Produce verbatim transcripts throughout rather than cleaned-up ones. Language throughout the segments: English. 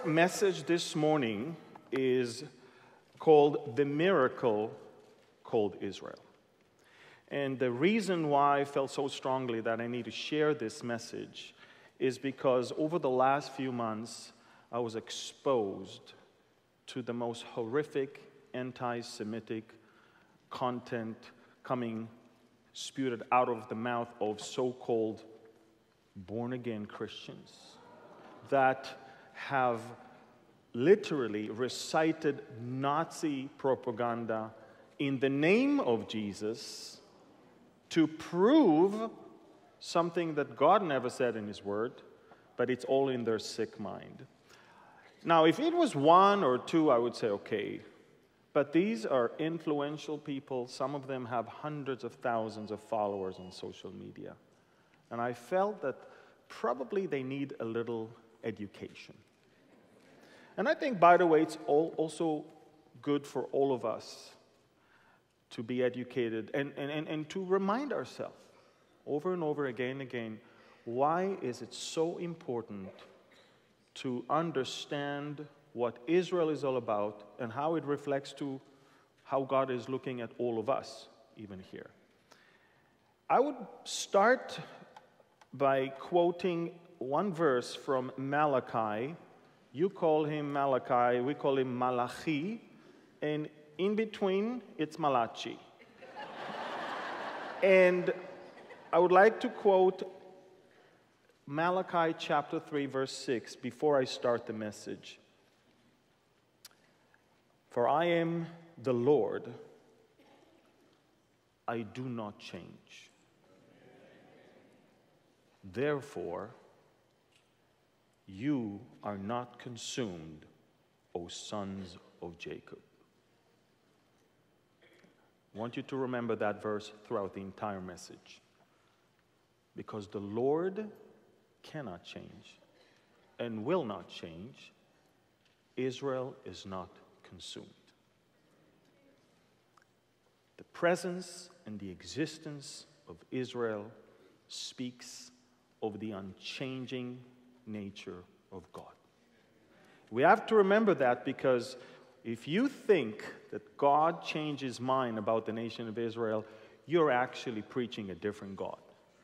Our message this morning is called The Miracle Called Israel. And the reason why I felt so strongly that I need to share this message is because over the last few months, I was exposed to the most horrific anti-Semitic content coming spewed out of the mouth of so-called born-again Christians that have literally recited Nazi propaganda in the name of Jesus to prove something that God never said in His Word, but it's all in their sick mind. Now, if it was one or two, I would say, okay. But these are influential people. Some of them have hundreds of thousands of followers on social media. And I felt that probably they need a little education. And I think, by the way, it's all also good for all of us to be educated and, and, and, and to remind ourselves over and over again and again, why is it so important to understand what Israel is all about and how it reflects to how God is looking at all of us, even here. I would start by quoting one verse from Malachi. You call him Malachi, we call him Malachi, and in between, it's Malachi. And I would like to quote Malachi chapter three, verse six, before I start the message. For I am the Lord, I do not change. Therefore, you are not consumed, O sons of Jacob. I want you to remember that verse throughout the entire message. Because the Lord cannot change and will not change. Israel is not consumed. The presence and the existence of Israel speaks of the unchanging nature of God. We have to remember that, because if you think that God changed His mind about the nation of Israel, you're actually preaching a different God.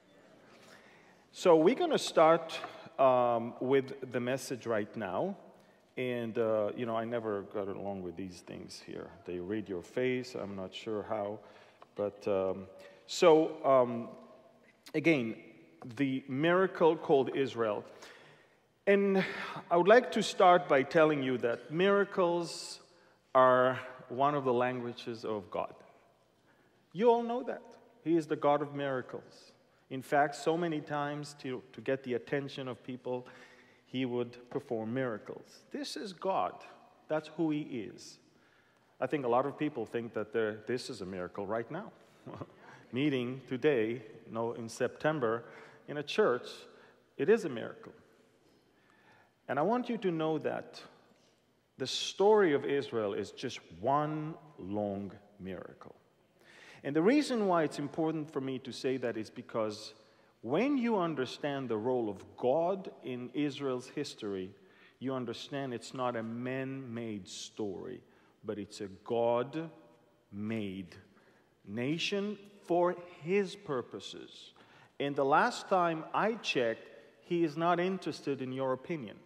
So we're going to start um, with the message right now. And, uh, you know, I never got along with these things here. They read your face. I'm not sure how. But, um, so, um, again, the miracle called Israel. And I would like to start by telling you that miracles are one of the languages of God. You all know that. He is the God of miracles. In fact, so many times to, to get the attention of people, He would perform miracles. This is God. That's who He is. I think a lot of people think that this is a miracle right now. Meeting today, you know, in September, in a church, it is a miracle. And I want you to know that the story of Israel is just one long miracle. And the reason why it's important for me to say that is because when you understand the role of God in Israel's history, you understand it's not a man-made story, but it's a God-made nation for His purposes. And the last time I checked, He is not interested in your opinion.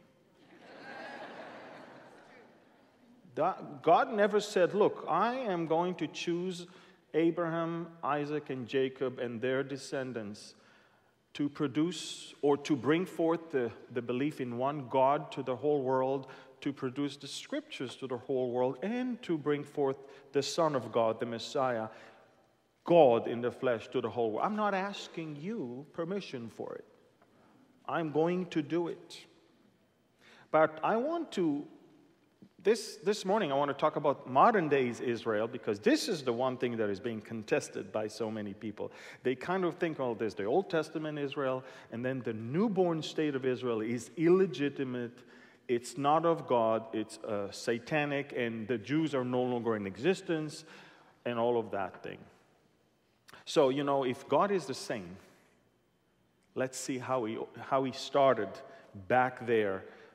God never said, look, I am going to choose Abraham, Isaac, and Jacob and their descendants to produce or to bring forth the, the belief in one God to the whole world, to produce the scriptures to the whole world, and to bring forth the Son of God, the Messiah, God in the flesh, to the whole world. I'm not asking you permission for it. I'm going to do it. But I want to This, this morning, I want to talk about modern days Israel, because this is the one thing that is being contested by so many people. They kind of think, oh, there's the Old Testament Israel, and then the newborn state of Israel is illegitimate. It's not of God. It's uh, satanic, and the Jews are no longer in existence, and all of that thing. So, you know, if God is the same, let's see how he, how he started back there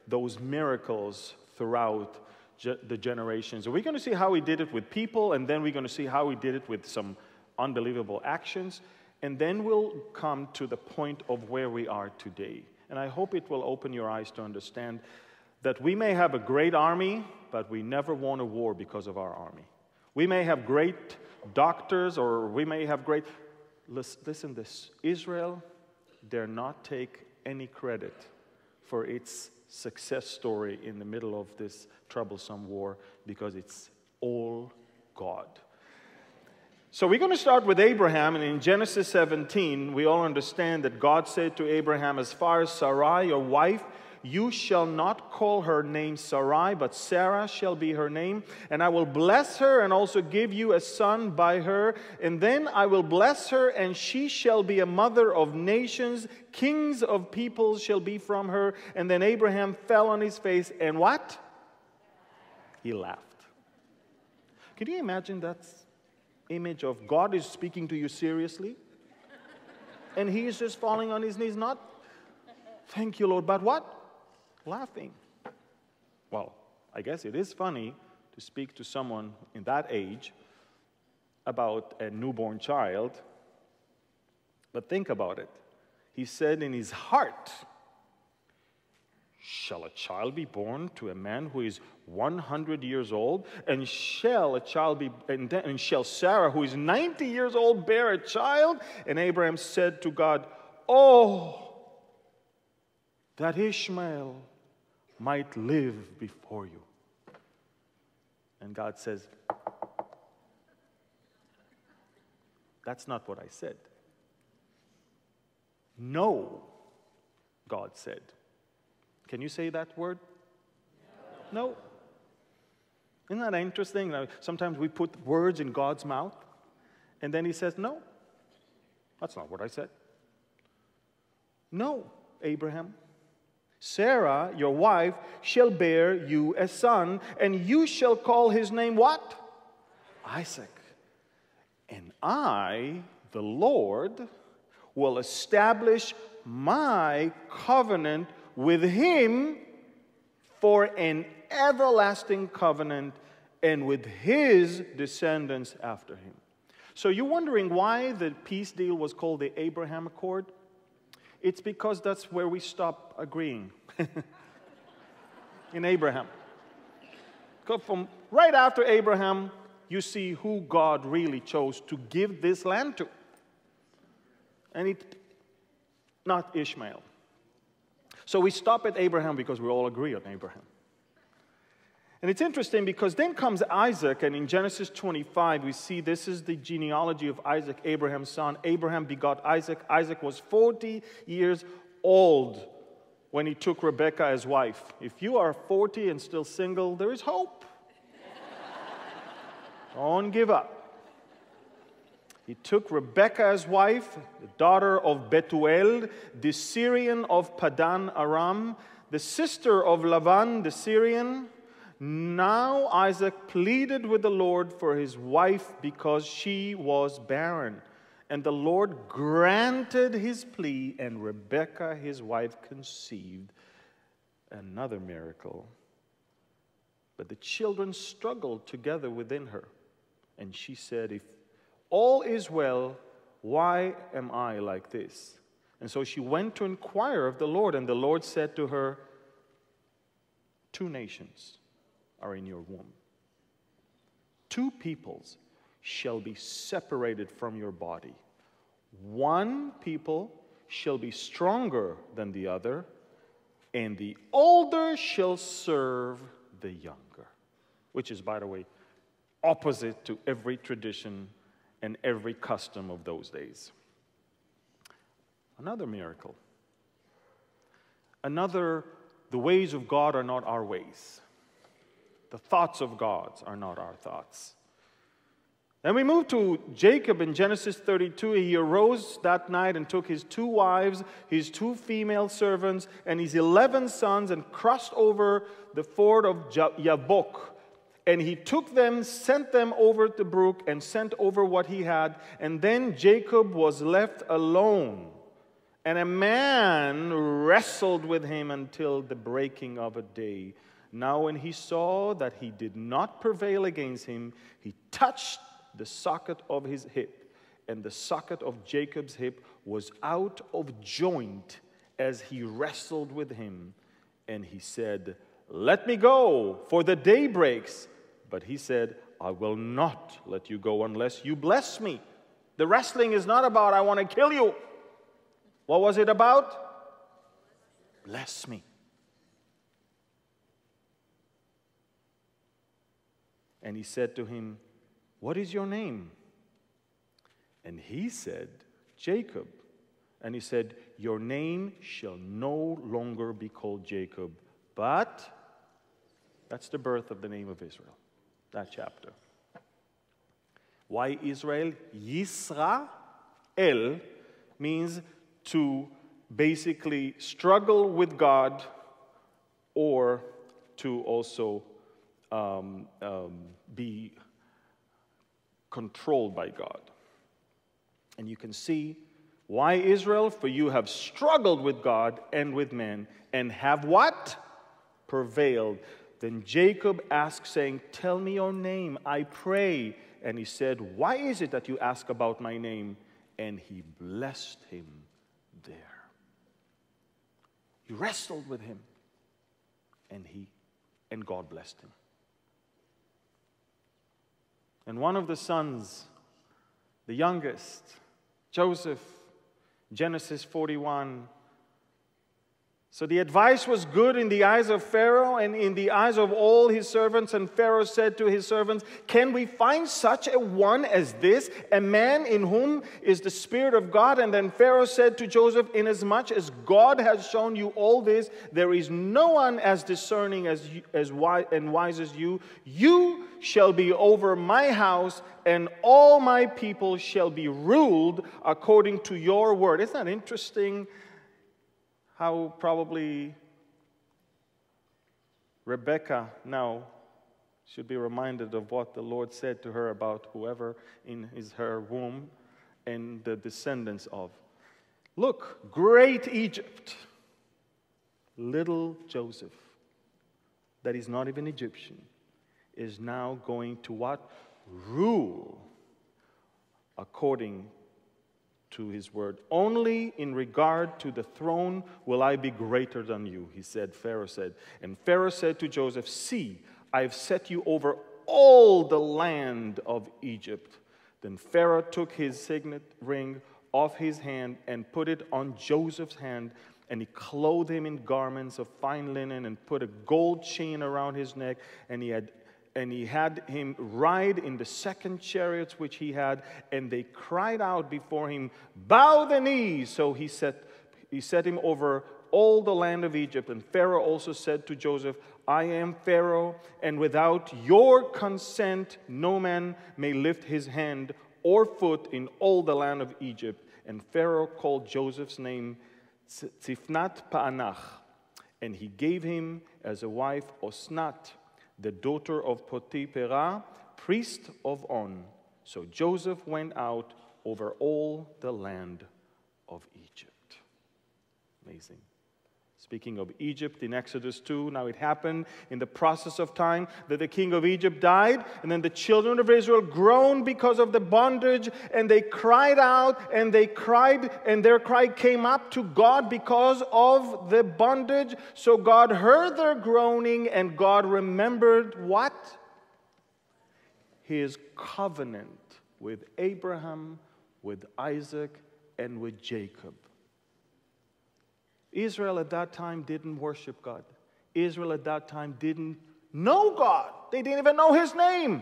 those miracles throughout ge- the generations. And we're going to see how he did it with people, and then we're going to see how he did it with some unbelievable actions, and then we'll come to the point of where we are today. And I hope it will open your eyes to understand that we may have a great army, but we never won a war because of our army. We may have great doctors, or we may have great... Listen this. Israel dare not take any credit for its success story in the middle of this troublesome war, because it's all God. So we're going to start with Abraham, and in Genesis seventeen, we all understand that God said to Abraham, as far as Sarai, your wife, you shall not call her name Sarai, but Sarah shall be her name, and I will bless her and also give you a son by her, and then I will bless her, and she shall be a mother of nations, kings of peoples shall be from her. And then Abraham fell on his face, and what? He laughed. Can you imagine that image of God is speaking to you seriously, and he is just falling on his knees, not, thank you, Lord, but what? Laughing. Well, I guess it is funny to speak to someone in that age about a newborn child, but think about it. He said in his heart, shall a child be born to a man who is one hundred years old? And shall a child be, and, then, and shall Sarah, who is ninety years old, bear a child? And Abraham said to God, oh, that Ishmael might live before you. And God says, that's not what I said. No, God said. Can you say that word? No. No. Isn't that interesting? Sometimes we put words in God's mouth, and then he says, no, that's not what I said. No, Abraham. Sarah, your wife, shall bear you a son, and you shall call his name what? Isaac. And I, the Lord, will establish my covenant with him for an everlasting covenant, and with his descendants after him. So you're wondering why the peace deal was called the Abraham Accord? It's because that's where we stop agreeing. In Abraham. Because from right after Abraham, you see who God really chose to give this land to. And it, not Ishmael. So we stop at Abraham because we all agree on Abraham. And it's interesting because then comes Isaac, and in Genesis twenty-five, we see this is the genealogy of Isaac, Abraham's son. Abraham begot Isaac. Isaac was forty years old when he took Rebekah as wife. If you are forty and still single, there is hope. Don't give up. He took Rebekah as wife, the daughter of Bethuel, the Syrian of Padan Aram, the sister of Laban the Syrian. Now Isaac pleaded with the Lord for his wife because she was barren. And the Lord granted his plea, and Rebekah, his wife, conceived. Another miracle. But the children struggled together within her. And she said, if all is well, why am I like this? And so she went to inquire of the Lord, and the Lord said to her, two nations are in your womb. Two peoples shall be separated from your body. One people shall be stronger than the other, and the older shall serve the younger. Which is, by the way, opposite to every tradition and every custom of those days. Another miracle. Another, the ways of God are not our ways. The thoughts of God are not our thoughts. Then we move to Jacob in Genesis thirty-two. He arose that night and took his two wives, his two female servants, and his eleven sons, and crossed over the ford of Jabbok. And he took them, sent them over the brook, and sent over what he had. And then Jacob was left alone. And a man wrestled with him until the breaking of a day. Now when he saw that he did not prevail against him, he touched the socket of his hip, and the socket of Jacob's hip was out of joint as he wrestled with him. And he said, "Let me go, for the day breaks." But he said, "I will not let you go unless you bless me." The wrestling is not about, "I want to kill you." What was it about? Bless me. And he said to him, "What is your name?" And he said, "Jacob." And he said, "Your name shall no longer be called Jacob, but," that's the birth of the name of Israel, that chapter. Why Israel? Yisrael means to basically struggle with God, or to also um, um, be controlled by God. And you can see why Israel, for you have struggled with God and with men, and have what? Prevailed. Then Jacob asked, saying, "Tell me your name, I pray." And he said, "Why is it that you ask about my name?" And he blessed him there. He wrestled with him, and he and God blessed him. And one of the sons, the youngest, Joseph, Genesis forty-one. So the advice was good in the eyes of Pharaoh and in the eyes of all his servants. And Pharaoh said to his servants, "Can we find such a one as this, a man in whom is the Spirit of God?" And then Pharaoh said to Joseph, "Inasmuch as God has shown you all this, there is no one as discerning as you, as wise and wise as you. You shall be over my house, and all my people shall be ruled according to your word." Isn't that interesting? How probably Rebecca now should be reminded of what the Lord said to her about whoever in his, her womb and the descendants of. Look, great Egypt, little Joseph, that is not even Egyptian, is now going to what? Rule according to his word. "Only in regard to the throne will I be greater than you," he said, Pharaoh said. And Pharaoh said to Joseph, "See, I have set you over all the land of Egypt." Then Pharaoh took his signet ring off his hand and put it on Joseph's hand, and he clothed him in garments of fine linen and put a gold chain around his neck, and he had And he had him ride in the second chariots which he had, and they cried out before him, "Bow the knees!" So he set, he set him over all the land of Egypt. And Pharaoh also said to Joseph, "I am Pharaoh, and without your consent no man may lift his hand or foot in all the land of Egypt." And Pharaoh called Joseph's name Tzifnat Pa'anach, and he gave him as a wife Osnat, the daughter of Potipherah, priest of On. So Joseph went out over all the land of Egypt. Amazing. Speaking of Egypt, in Exodus two, now it happened in the process of time that the king of Egypt died, and then the children of Israel groaned because of the bondage, and they cried out, and they cried, and their cry came up to God because of the bondage. So God heard their groaning, and God remembered what? His covenant with Abraham, with Isaac, and with Jacob. Israel at that time didn't worship God. Israel at that time didn't know God. They didn't even know his name.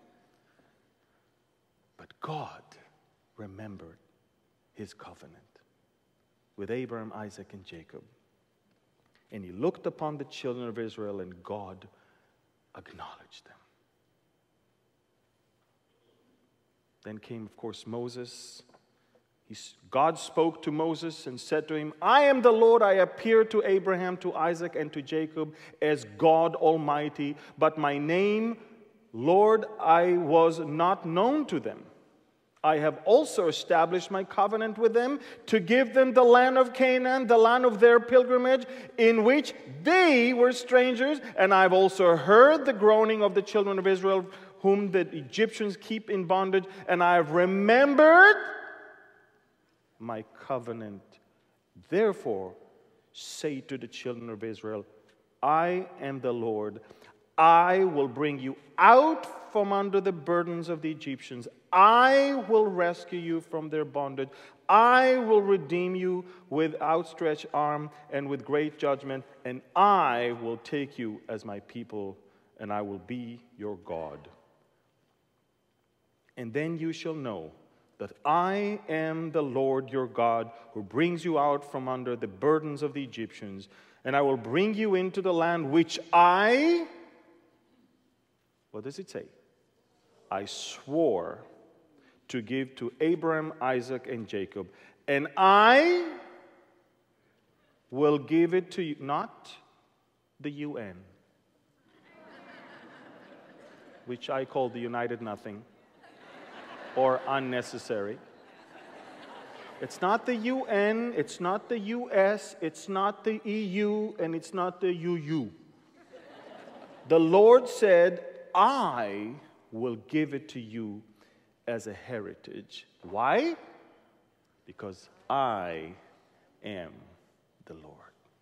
But God remembered his covenant with Abraham, Isaac, and Jacob. And he looked upon the children of Israel, and God acknowledged them. Then came, of course, Moses. God spoke to Moses and said to him, "I am the Lord. I appeared to Abraham, to Isaac, and to Jacob as God Almighty. But my name, Lord, I was not known to them. I have also established my covenant with them to give them the land of Canaan, the land of their pilgrimage, in which they were strangers. And I've also heard the groaning of the children of Israel, whom the Egyptians keep in bondage. And I have remembered my covenant. Therefore, say to the children of Israel, I am the Lord. I will bring you out from under the burdens of the Egyptians. I will rescue you from their bondage. I will redeem you with outstretched arm and with great judgment. And I will take you as my people, and I will be your God. And then you shall know that I am the Lord your God, who brings you out from under the burdens of the Egyptians. And I will bring you into the land which I... What does it say? I swore to give to Abraham, Isaac, and Jacob. And I will give it to you, not the U N, which I call the United Nothing, or unnecessary. It's not the U N, it's not the U S, it's not the E U, and it's not the U U. The Lord said, I will give it to you as a heritage. Why? Because I am the Lord.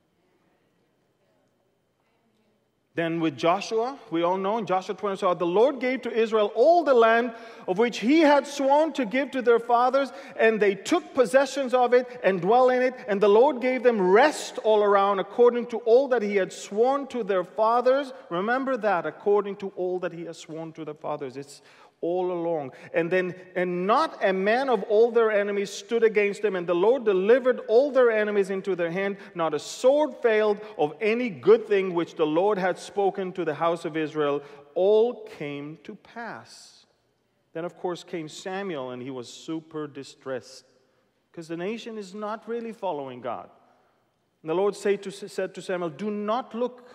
Then with Joshua, we all know in Joshua twenty-seven, the Lord gave to Israel all the land of which he had sworn to give to their fathers, and they took possessions of it and dwell in it, and the Lord gave them rest all around according to all that he had sworn to their fathers. Remember that, according to all that he has sworn to their fathers. It's all along. And then, and not a man of all their enemies stood against them, and the Lord delivered all their enemies into their hand. Not a sword failed of any good thing which the Lord had spoken to the house of Israel. All came to pass. Then, of course, came Samuel, and he was super distressed because the nation is not really following God. And the Lord said to, said to Samuel, do not look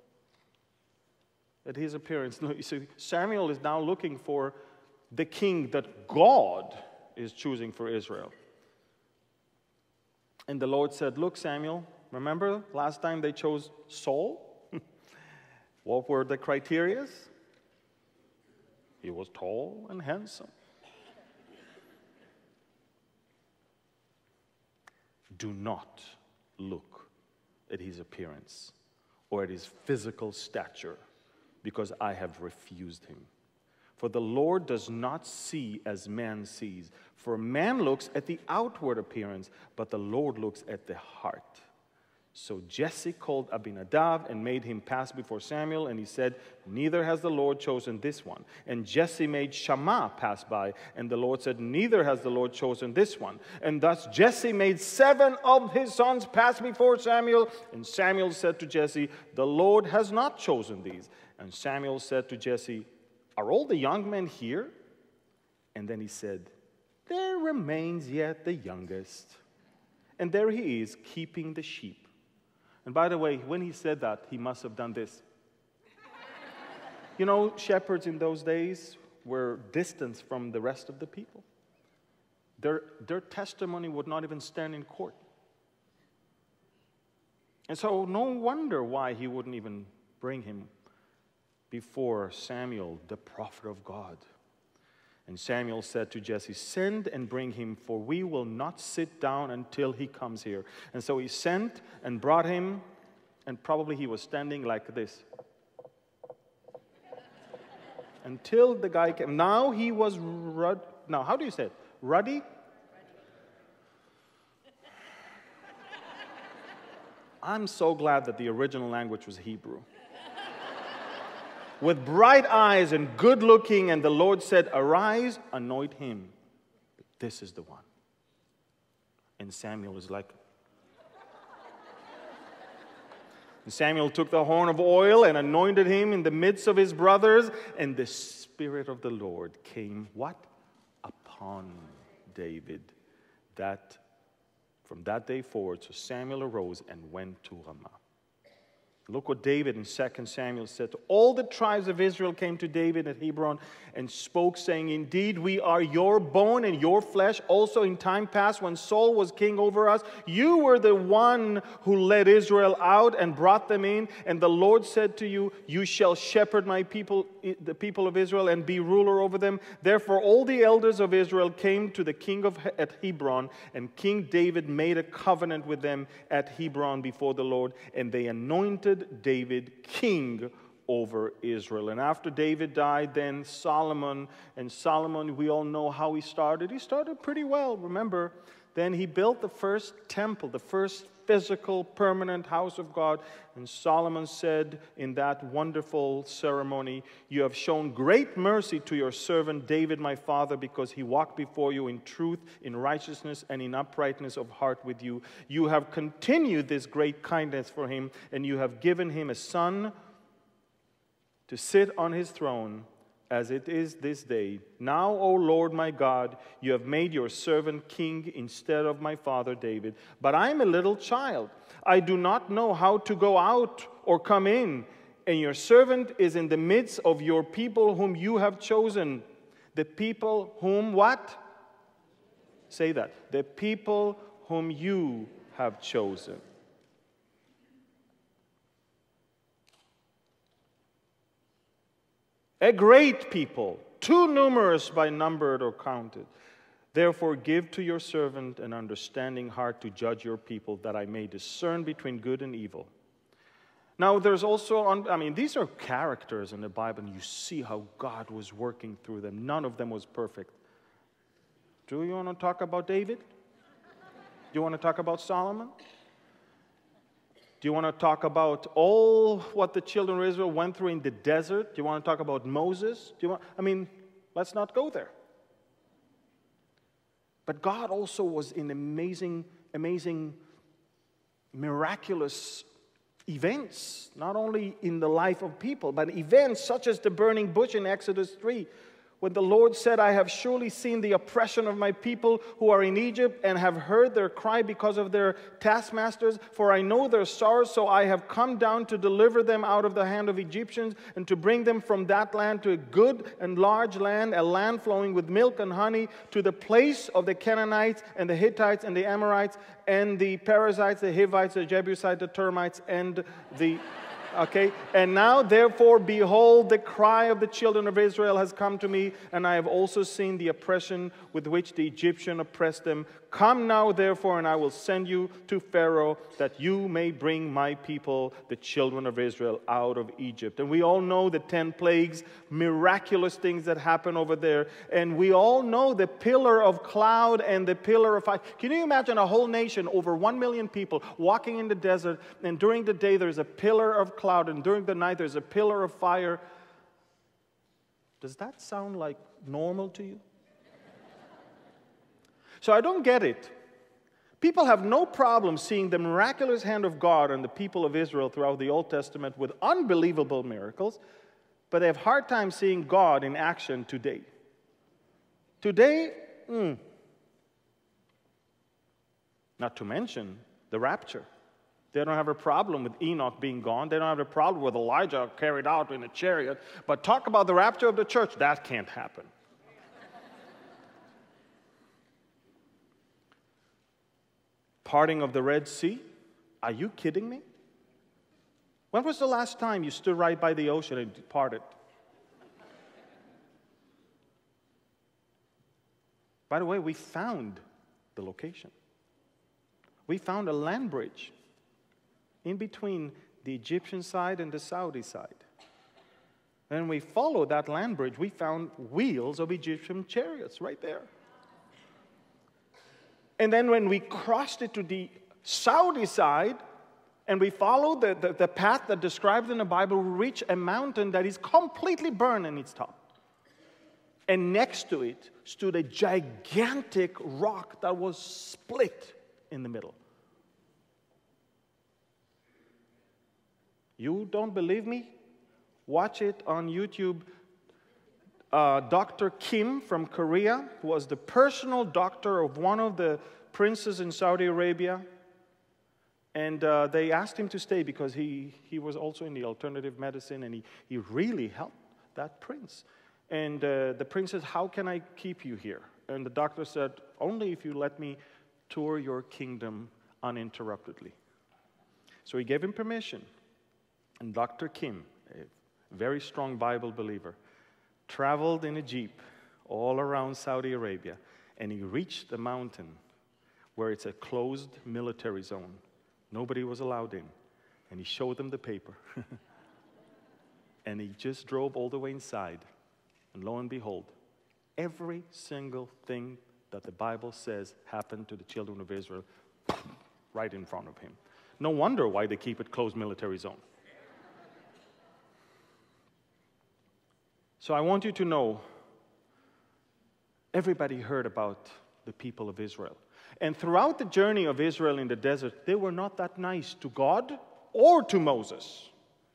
at his appearance. No, you see, Samuel is now looking for the king that God is choosing for Israel. And the Lord said, look, Samuel, remember last time they chose Saul? What were the criteria? He was tall and handsome. Do not look at his appearance or at his physical stature, because I have refused him. For the Lord does not see as man sees. For man looks at the outward appearance, but the Lord looks at the heart. So Jesse called Abinadab and made him pass before Samuel, and he said, neither has the Lord chosen this one. And Jesse made Shammah pass by, and the Lord said, neither has the Lord chosen this one. And thus Jesse made seven of his sons pass before Samuel, and Samuel said to Jesse, the Lord has not chosen these. And Samuel said to Jesse, are all the young men here? And then he said, there remains yet the youngest. And there he is, keeping the sheep. And by the way, when he said that, he must have done this. You know, shepherds in those days were distanced from the rest of the people. Their, their testimony would not even stand in court. And so no wonder why he wouldn't even bring him before Samuel, the prophet of God. And Samuel said to Jesse, send and bring him, for we will not sit down until he comes here. And so he sent and brought him, and probably he was standing like this. Until the guy came. Now he was, rud- now how do you say it? Ruddy? I'm so glad that the original language was Hebrew. With bright eyes and good looking, and the Lord said, arise, anoint him. This is the one. And Samuel is like... And Samuel took the horn of oil and anointed him in the midst of his brothers, and the Spirit of the Lord came, what? Upon David. That, from that day forward, so Samuel arose and went to Ramah. Look what David in Second Samuel said. All the tribes of Israel came to David at Hebron and spoke, saying, indeed, we are your bone and your flesh. Also in time past, when Saul was king over us, you were the one who led Israel out and brought them in. And the Lord said to you, you shall shepherd my people, the people of Israel, and be ruler over them. Therefore, all the elders of Israel came to the king of at Hebron, and King David made a covenant with them at Hebron before the Lord, and they anointed David king over Israel. And after David died, then Solomon, and Solomon, we all know how he started. He started pretty well, remember. Then he built the first temple, the first physical, permanent house of God. And Solomon said in that wonderful ceremony, you have shown great mercy to your servant David, my father, because he walked before you in truth, in righteousness, and in uprightness of heart with you. You have continued this great kindness for him, and you have given him a son to sit on his throne, as it is this day. Now, O Lord my God, you have made your servant king instead of my father David. But I am a little child. I do not know how to go out or come in. And your servant is in the midst of your people whom you have chosen. The people whom what? Say that. The people whom you have chosen. A great people, too numerous by numbered or counted. Therefore give to your servant an understanding heart to judge your people, that I may discern between good and evil. Now there's also, I mean, these are characters in the Bible, and you see how God was working through them. None of them was perfect. Do you want to talk about David? Do you want to talk about Solomon? Do you want to talk about all what the children of Israel went through in the desert? Do you want to talk about Moses? Do you want, I mean, let's not go there. But God also was in amazing, amazing, miraculous events, not only in the life of people, but events such as the burning bush in Exodus three, when the Lord said, I have surely seen the oppression of my people who are in Egypt, and have heard their cry because of their taskmasters, for I know their sorrows, so I have come down to deliver them out of the hand of Egyptians, and to bring them from that land to a good and large land, a land flowing with milk and honey, to the place of the Canaanites and the Hittites and the Amorites and the Perizzites, the Hivites, the Jebusites, the Termites, and the... Okay, and now therefore, behold, the cry of the children of Israel has come to me, and I have also seen the oppression with which the Egyptian oppressed them. Come now therefore, and I will send you to Pharaoh, that you may bring my people, the children of Israel, out of Egypt. And we all know the ten plagues, miraculous things that happen over there. And we all know the pillar of cloud and the pillar of fire. Can you imagine a whole nation, over one million people, walking in the desert, and during the day there's a pillar of cloud, and during the night there's a pillar of fire? Does that sound like normal to you? So I don't get it. People have no problem seeing the miraculous hand of God on the people of Israel throughout the Old Testament with unbelievable miracles, but they have a hard time seeing God in action today. Today, mm, not to mention the rapture. They don't have a problem with Enoch being gone. They don't have a problem with Elijah carried out in a chariot. But talk about the rapture of the church, that can't happen. Parting of the Red Sea? Are you kidding me? When was the last time you stood right by the ocean and it parted? By the way, we found the location. We found a land bridge in between the Egyptian side and the Saudi side. And we followed that land bridge. We found wheels of Egyptian chariots right there. And then when we crossed it to the Saudi side, and we followed the, the, the path that described in the Bible, we reach a mountain that is completely burned in its top. And next to it stood a gigantic rock that was split in the middle. You don't believe me? Watch it on YouTube. Uh, Doctor Kim from Korea, who was the personal doctor of one of the princes in Saudi Arabia, And uh, they asked him to stay because he, he was also in the alternative medicine, and he, he really helped that prince. And uh, the prince said, how can I keep you here? And the doctor said, only if you let me tour your kingdom uninterruptedly. So he gave him permission. And Doctor Kim, a very strong Bible believer, traveled in a jeep all around Saudi Arabia, and he reached the mountain where it's a closed military zone. Nobody was allowed in. And he showed them the paper. And he just drove all the way inside. And lo and behold, every single thing that the Bible says happened to the children of Israel right in front of him. No wonder why they keep it closed military zone. So I want you to know, everybody heard about the people of Israel. And throughout the journey of Israel in the desert, they were not that nice to God or to Moses.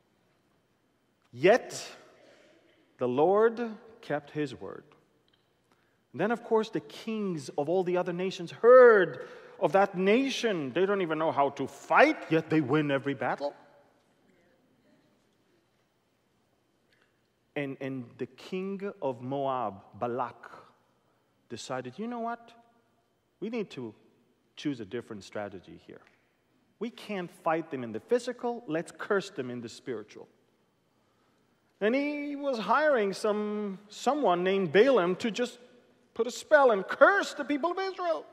Yet, the Lord kept his word. And then, of course, the kings of all the other nations heard of that nation. They don't even know how to fight, yet they win every battle. And, and the king of Moab, Balak, decided, you know what? We need to choose a different strategy here. We can't fight them in the physical. Let's curse them in the spiritual. And he was hiring some someone named Balaam to just put a spell and curse the people of Israel.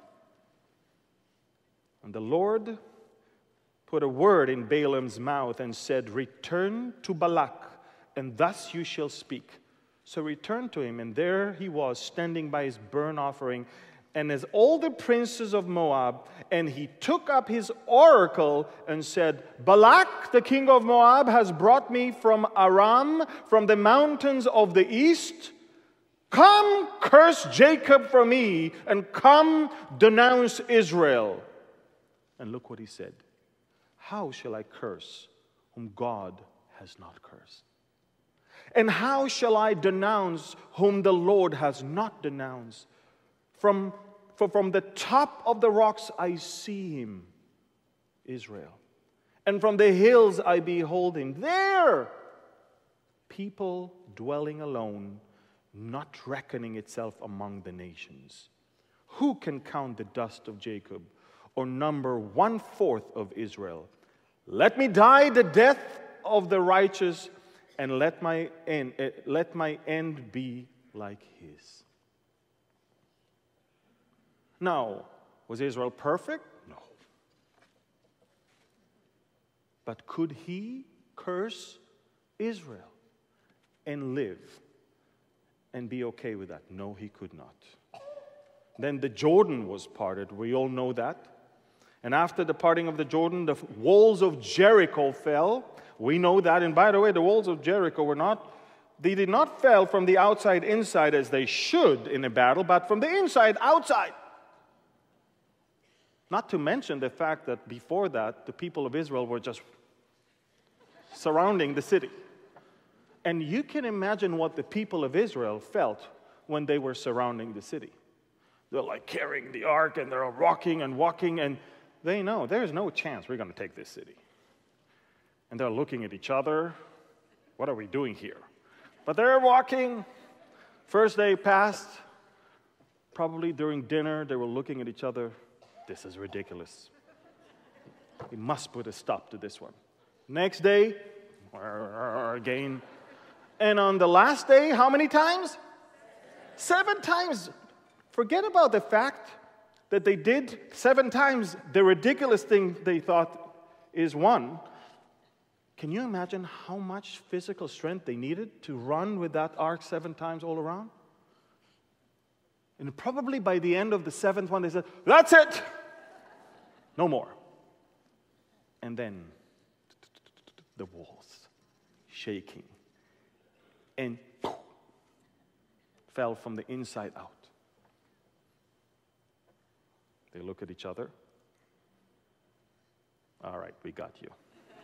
And the Lord put a word in Balaam's mouth and said, return to Balak, and thus you shall speak. So return to him, and there he was, standing by his burnt offering, and as all the princes of Moab, and he took up his oracle and said, Balak, the king of Moab, has brought me from Aram, from the mountains of the east. Come, curse Jacob for me, and come, denounce Israel. And look what he said. How shall I curse whom God has not cursed? And how shall I denounce whom the Lord has not denounced? From, for from the top of the rocks I see him, Israel. And from the hills I behold him. There, people dwelling alone, not reckoning itself among the nations. Who can count the dust of Jacob, or number one-fourth of Israel? Let me die the death of the righteous, and let my end, uh, let my end be like his. Now, was Israel perfect? No. But could he curse Israel and live and be okay with that? No, he could not. Then the Jordan was parted. We all know that. And after the parting of the Jordan, the walls of Jericho fell. We know that. And by the way, the walls of Jericho were not, they did not fall from the outside inside as they should in a battle, but from the inside outside. Not to mention the fact that before that, the people of Israel were just surrounding the city. And you can imagine what the people of Israel felt when they were surrounding the city. They're like carrying the ark, and they're rocking and walking, and they know there's no chance we're going to take this city. And they're looking at each other. What are we doing here? But they're walking. First day passed. Probably during dinner, they were looking at each other. This is ridiculous. We must put a stop to this one. Next day, again. And on the last day, how many times? Seven times. Forget about the fact that they did seven times the ridiculous thing they thought is one. Can you imagine how much physical strength they needed to run with that ark seven times all around? And probably by the end of the seventh one, they said, that's it! No more. And then the walls shaking and fell from the inside out. They look at each other. All right, we got you.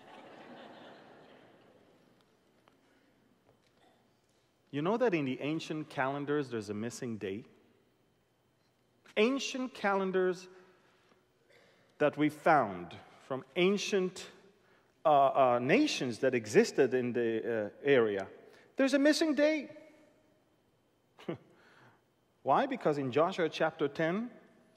You know that in the ancient calendars, there's a missing day? Ancient calendars that we found from ancient uh, uh, nations that existed in the uh, area. There's a missing day. Why? Because in Joshua chapter ten,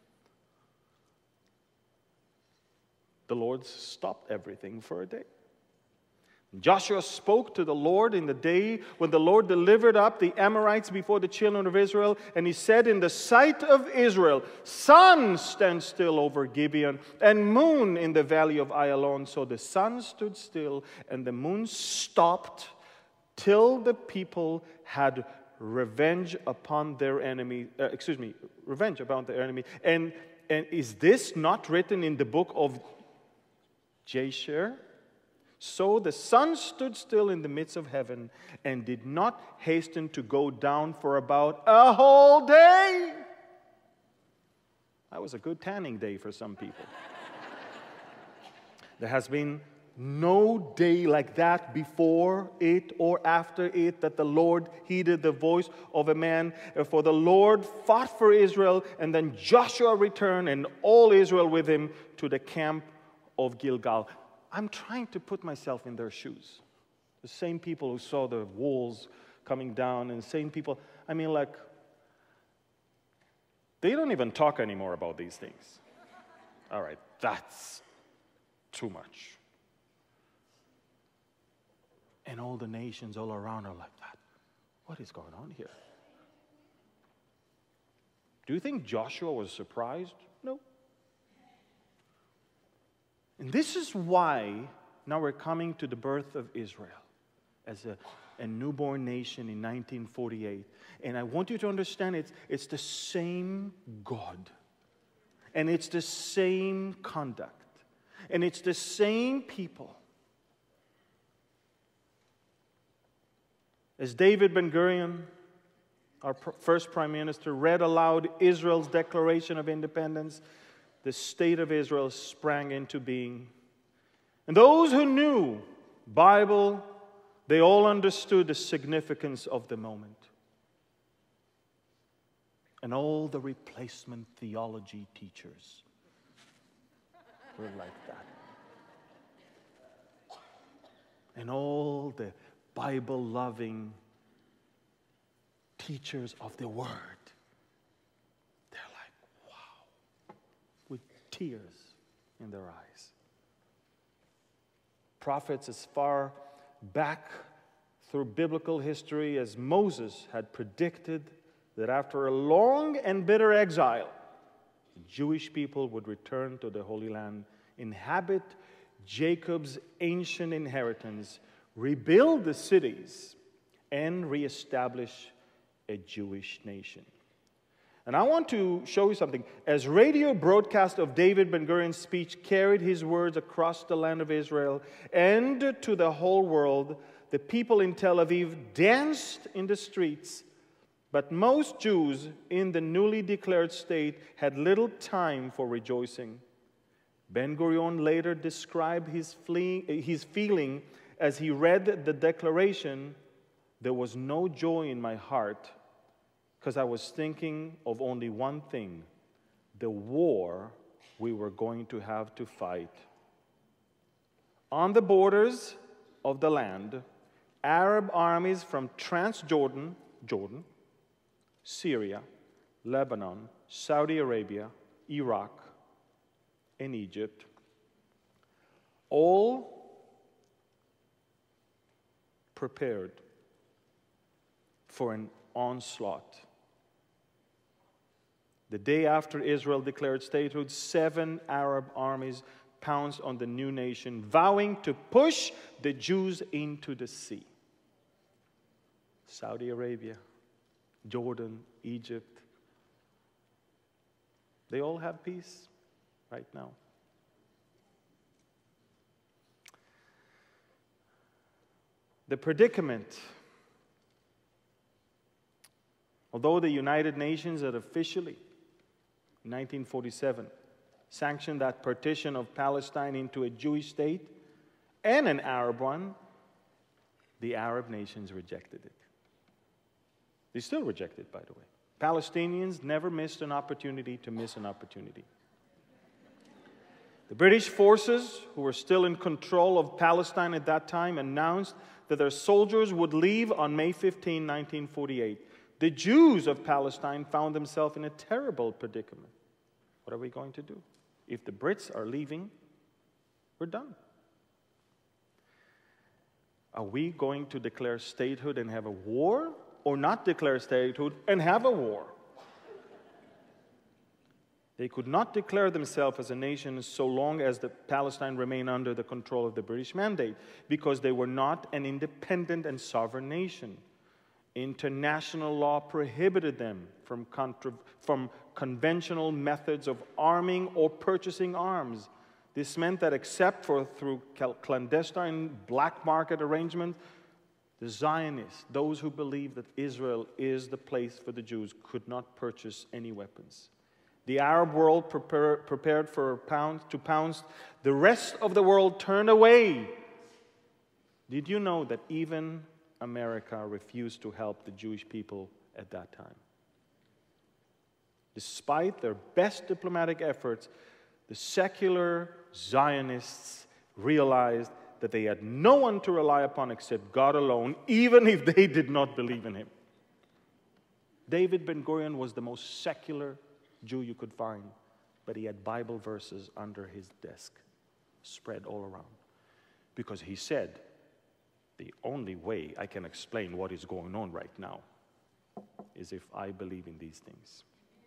the Lord stopped everything for a day. Joshua spoke to the Lord in the day when the Lord delivered up the Amorites before the children of Israel, and he said, in the sight of Israel, sun stand still over Gibeon, and moon in the valley of Ayalon. So the sun stood still, and the moon stopped, till the people had revenge upon their enemy. Uh, excuse me, revenge upon their enemy. And, and is this not written in the book of Jasher? So the sun stood still in the midst of heaven and did not hasten to go down for about a whole day. That was a good tanning day for some people. There has been no day like that before it or after it that the Lord heeded the voice of a man. For the Lord fought for Israel, and then Joshua returned and all Israel with him to the camp of Gilgal. I'm trying to put myself in their shoes. The same people who saw the walls coming down, and the same people, I mean, like, they don't even talk anymore about these things. All right, that's too much. And all the nations all around are like that. What is going on here? Do you think Joshua was surprised? No. And this is why now we're coming to the birth of Israel as a, a newborn nation in nineteen forty-eight. And I want you to understand it's, it's the same God. And it's the same conduct. And it's the same people. As David Ben-Gurion, our pr- first prime minister, read aloud Israel's Declaration of Independence, the state of Israel sprang into being. And those who knew Bible, they all understood the significance of the moment. And all the replacement theology teachers were like that. And all the Bible-loving teachers of the Word, tears in their eyes. Prophets as far back through biblical history as Moses had predicted that after a long and bitter exile, the Jewish people would return to the Holy Land, inhabit Jacob's ancient inheritance, rebuild the cities, and reestablish a Jewish nation. And I want to show you something. As radio broadcast of David Ben-Gurion's speech carried his words across the land of Israel and to the whole world, the people in Tel Aviv danced in the streets. But most Jews in the newly declared state had little time for rejoicing. Ben-Gurion later described his, flee, his feeling as he read the declaration. There was no joy in my heart, because I was thinking of only one thing, the war we were going to have to fight. On the borders of the land, Arab armies from Transjordan, Jordan, Syria, Lebanon, Saudi Arabia, Iraq, and Egypt, all prepared for an onslaught. The day after Israel declared statehood, seven Arab armies pounced on the new nation, vowing to push the Jews into the sea. Saudi Arabia, Jordan, Egypt, they all have peace right now. The predicament, although the United Nations had officially, in nineteen forty-seven, sanctioned that partition of Palestine into a Jewish state and an Arab one, the Arab nations rejected it. They still reject it, by the way. Palestinians never missed an opportunity to miss an opportunity. The British forces, who were still in control of Palestine at that time, announced that their soldiers would leave on May fifteenth, nineteen forty-eight. The Jews of Palestine found themselves in a terrible predicament. What are we going to do? If the Brits are leaving, we're done. Are we going to declare statehood and have a war, or not declare statehood and have a war? They could not declare themselves as a nation so long as the Palestine remained under the control of the British Mandate, because they were not an independent and sovereign nation. International law prohibited them from, contra- from conventional methods of arming or purchasing arms. This meant that except for through clandestine black market arrangements, the Zionists, those who believed that Israel is the place for the Jews, could not purchase any weapons. The Arab world prepare, prepared for pounds, to pounce. The rest of the world turned away. Did you know that even America refused to help the Jewish people at that time? Despite their best diplomatic efforts, the secular Zionists realized that they had no one to rely upon except God alone, even if they did not believe in Him. David Ben-Gurion was the most secular Jew you could find, but he had Bible verses under his desk, spread all around. Because he said, the only way I can explain what is going on right now is if I believe in these things.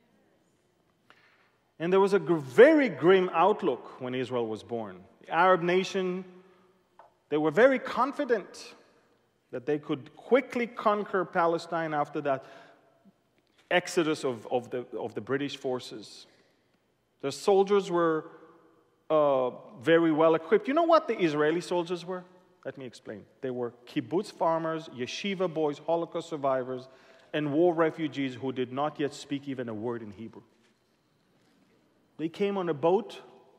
And there was a gr- very grim outlook when Israel was born. The Arab nation, they were very confident that they could quickly conquer Palestine after that exodus of, of, the, of the British forces. The soldiers were uh, very well equipped. You know what the Israeli soldiers were? Let me explain. They were kibbutz farmers, yeshiva boys, Holocaust survivors, and war refugees who did not yet speak even a word in Hebrew. They came on a boat.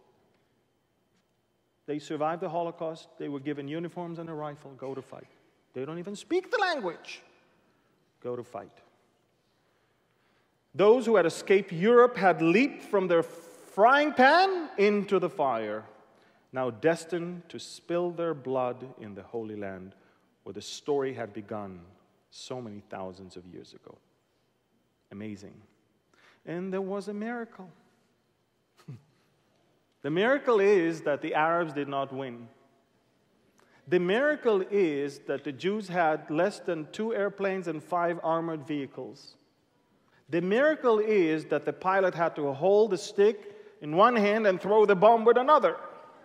They survived the Holocaust. They were given uniforms and a rifle. Go to fight. They don't even speak the language. Go to fight. Those who had escaped Europe had leaped from their frying pan into the fire, now destined to spill their blood in the Holy Land, where the story had begun so many thousands of years ago. Amazing. And there was a miracle. The miracle is that the Arabs did not win. The miracle is that the Jews had less than two airplanes and five armored vehicles. The miracle is that the pilot had to hold the stick in one hand and throw the bomb with another.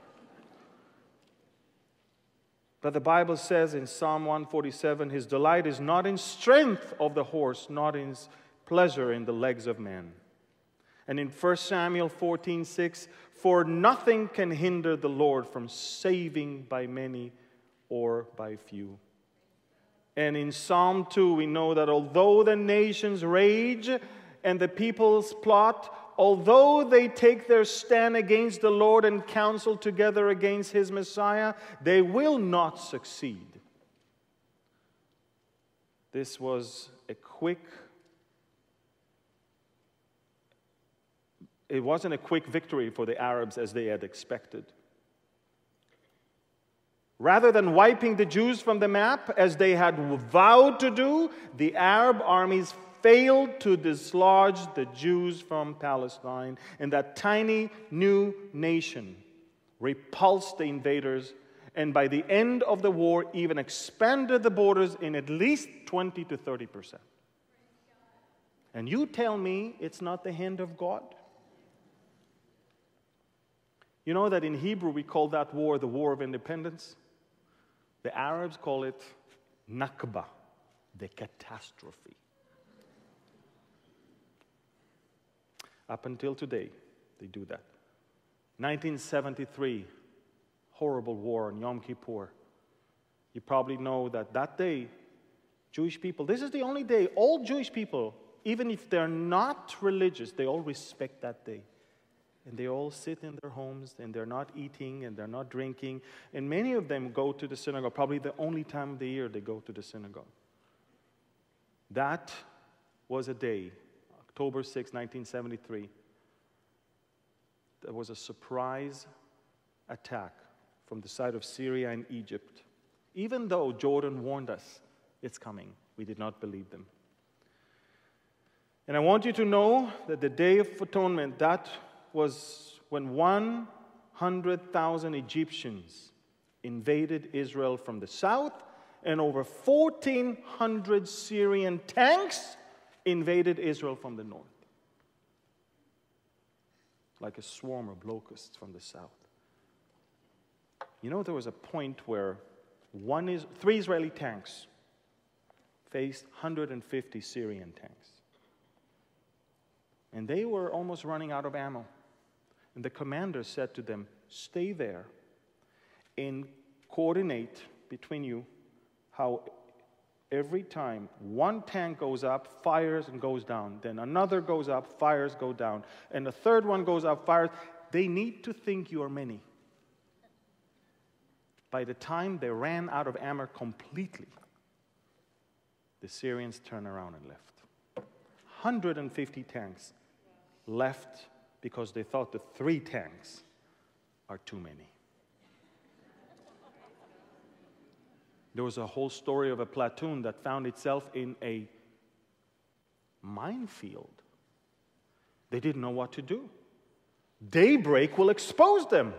But the Bible says in Psalm one forty-seven, his delight is not in strength of the horse, not in his pleasure in the legs of man. And in First Samuel fourteen six, for nothing can hinder the Lord from saving by many or by few. And in Psalm two, we know that although the nations rage and the peoples plot, although they take their stand against the Lord and counsel together against His Messiah, they will not succeed. This was a quick, it wasn't a quick victory for the Arabs as they had expected. Rather than wiping the Jews from the map, as they had vowed to do, the Arab armies failed to dislodge the Jews from Palestine, and that tiny new nation repulsed the invaders, and by the end of the war, even expanded the borders in at least twenty to thirty percent. And you tell me it's not the hand of God? You know that in Hebrew we call that war the War of Independence? The Arabs call it Nakba, the catastrophe. Up until today, they do that. nineteen seventy-three, horrible war on Yom Kippur. You probably know that that day, Jewish people, this is the only day, all Jewish people, even if they're not religious, they all respect that day. And they all sit in their homes, and they're not eating, and they're not drinking. And many of them go to the synagogue, probably the only time of the year they go to the synagogue. That was a day, October sixth, nineteen seventy-three. There was a surprise attack from the side of Syria and Egypt. Even though Jordan warned us it's coming, we did not believe them. And I want you to know that the Day of Atonement, that was when one hundred thousand Egyptians invaded Israel from the south, and over fourteen hundred Syrian tanks invaded Israel from the north, like a swarm of locusts from the south. You know, there was a point where one is, three Israeli tanks faced one hundred fifty Syrian tanks. And they were almost running out of ammo. And the commander said to them, stay there and coordinate between you how every time one tank goes up, fires and goes down. Then another goes up, fires go down. And the third one goes up, fires. They need to think you are many. By the time they ran out of ammo completely, the Syrians turned around and left. one hundred fifty tanks left because they thought the three tanks are too many. There was a whole story of a platoon that found itself in a minefield. They didn't know what to do. Daybreak will expose them.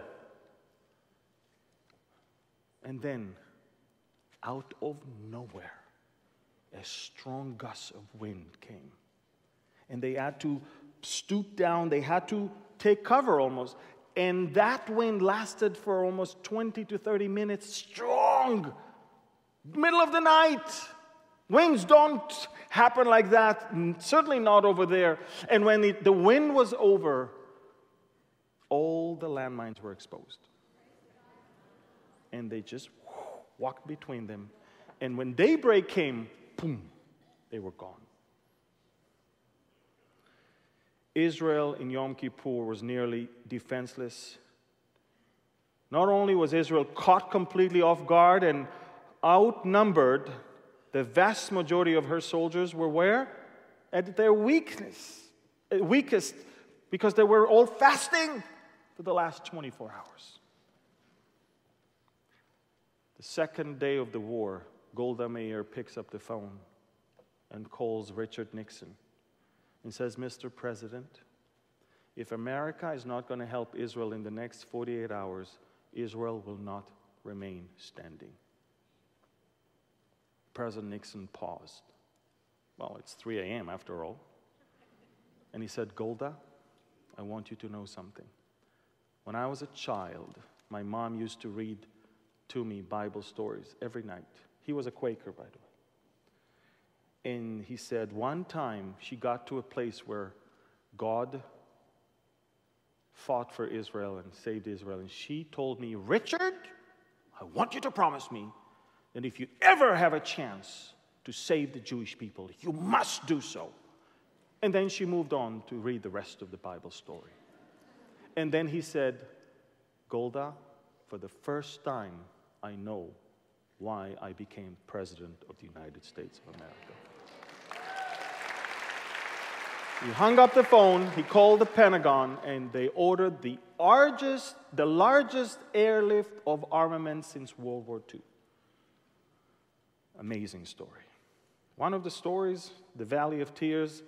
And then, out of nowhere, a strong gust of wind came. And they had to stoop down, they had to take cover almost. And that wind lasted for almost twenty to thirty minutes, strong. Middle of the night. Winds don't happen like that, certainly not over there. And when it, the wind was over, all the landmines were exposed. And they just walked between them. And when daybreak came, boom, they were gone. Israel in Yom Kippur was nearly defenseless. Not only was Israel caught completely off guard and outnumbered, the vast majority of her soldiers were where? At their weakness, weakest, because they were all fasting for the last twenty-four hours. The second day of the war, Golda Meir picks up the phone and calls Richard Nixon and says, Mister President, if America is not going to help Israel in the next forty-eight hours, Israel will not remain standing. President Nixon paused. Well, it's three a m after all. And he said, Golda, I want you to know something. When I was a child, my mom used to read to me Bible stories every night. He was a Quaker, by the way. And he said one time she got to a place where God fought for Israel and saved Israel. And she told me, Richard, I want you to promise me that if you ever have a chance to save the Jewish people, you must do so. And then she moved on to read the rest of the Bible story. And then he said, Golda, for the first time, I know why I became President of the United States of America. He hung up the phone, he called the Pentagon, and they ordered the largest, the largest airlift of armaments since World War Two. Amazing story. One of the stories, the Valley of Tears,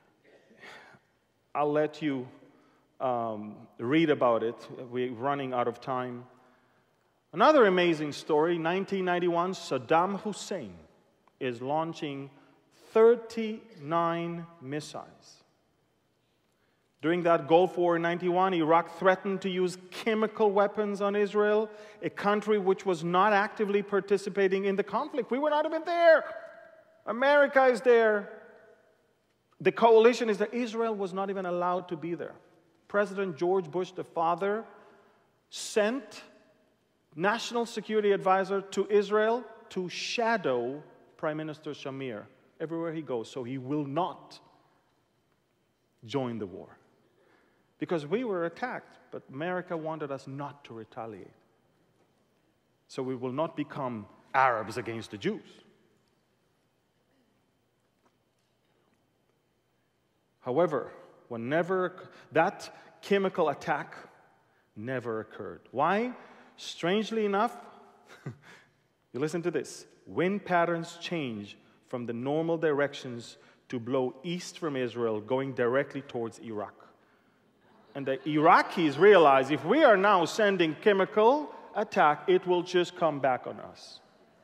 I'll let you um, read about it. We're running out of time. Another amazing story, nineteen ninety-one, Saddam Hussein is launching thirty-nine missiles. During that Gulf War in ninety-one, Iraq threatened to use chemical weapons on Israel, a country which was not actively participating in the conflict. We were not even there. America is there. The coalition is there. Israel was not even allowed to be there. President George Bush, the father, sent National Security Advisor to Israel to shadow Prime Minister Shamir everywhere he goes, so he will not join the war. Because we were attacked, but America wanted us not to retaliate. So we will not become Arabs against the Jews. However, whenever that chemical attack never occurred. Why? Strangely enough, you listen to this, wind patterns change from the normal directions to blow east from Israel, going directly towards Iraq. And the Iraqis realize if we are now sending chemical attack, it will just come back on us.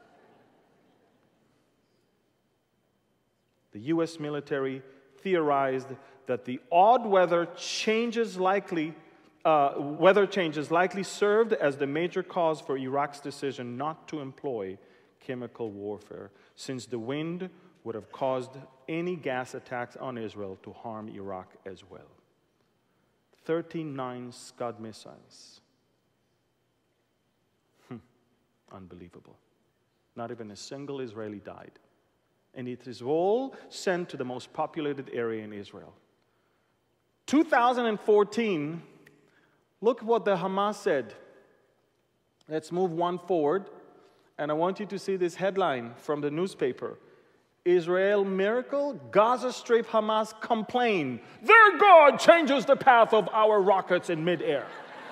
The U S military theorized that the odd weather changes likely, uh, weather changes likely served as the major cause for Iraq's decision not to employ chemical warfare, since the wind would have caused any gas attacks on Israel to harm Iraq as well. thirty-nine Scud missiles. Hmm. Unbelievable. Not even a single Israeli died. And it is all sent to the most populated area in Israel. two thousand fourteen, look what the Hamas said. Let's move one forward. And I want you to see this headline from the newspaper. Israel miracle, Gaza Strip Hamas complain. Their God changes the path of our rockets in midair.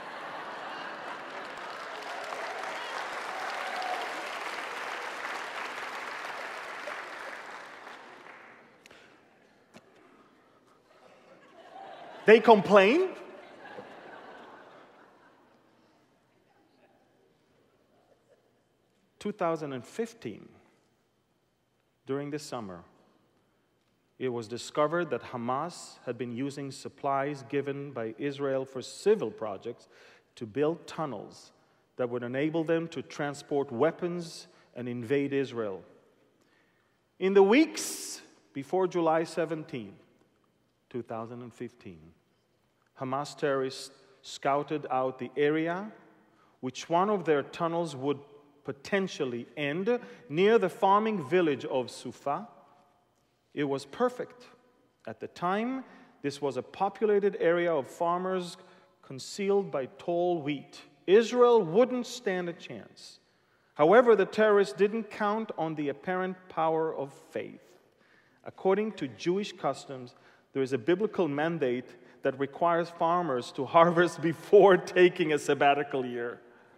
They complain. two thousand fifteen, during the summer, it was discovered that Hamas had been using supplies given by Israel for civil projects to build tunnels that would enable them to transport weapons and invade Israel. In the weeks before July seventeenth, two thousand fifteen, Hamas terrorists scouted out the area which one of their tunnels would potentially end near the farming village of Sufa. It was perfect. At the time, this was a populated area of farmers concealed by tall wheat. Israel wouldn't stand a chance. However, the terrorists didn't count on the apparent power of faith. According to Jewish customs, there is a biblical mandate that requires farmers to harvest before taking a sabbatical year,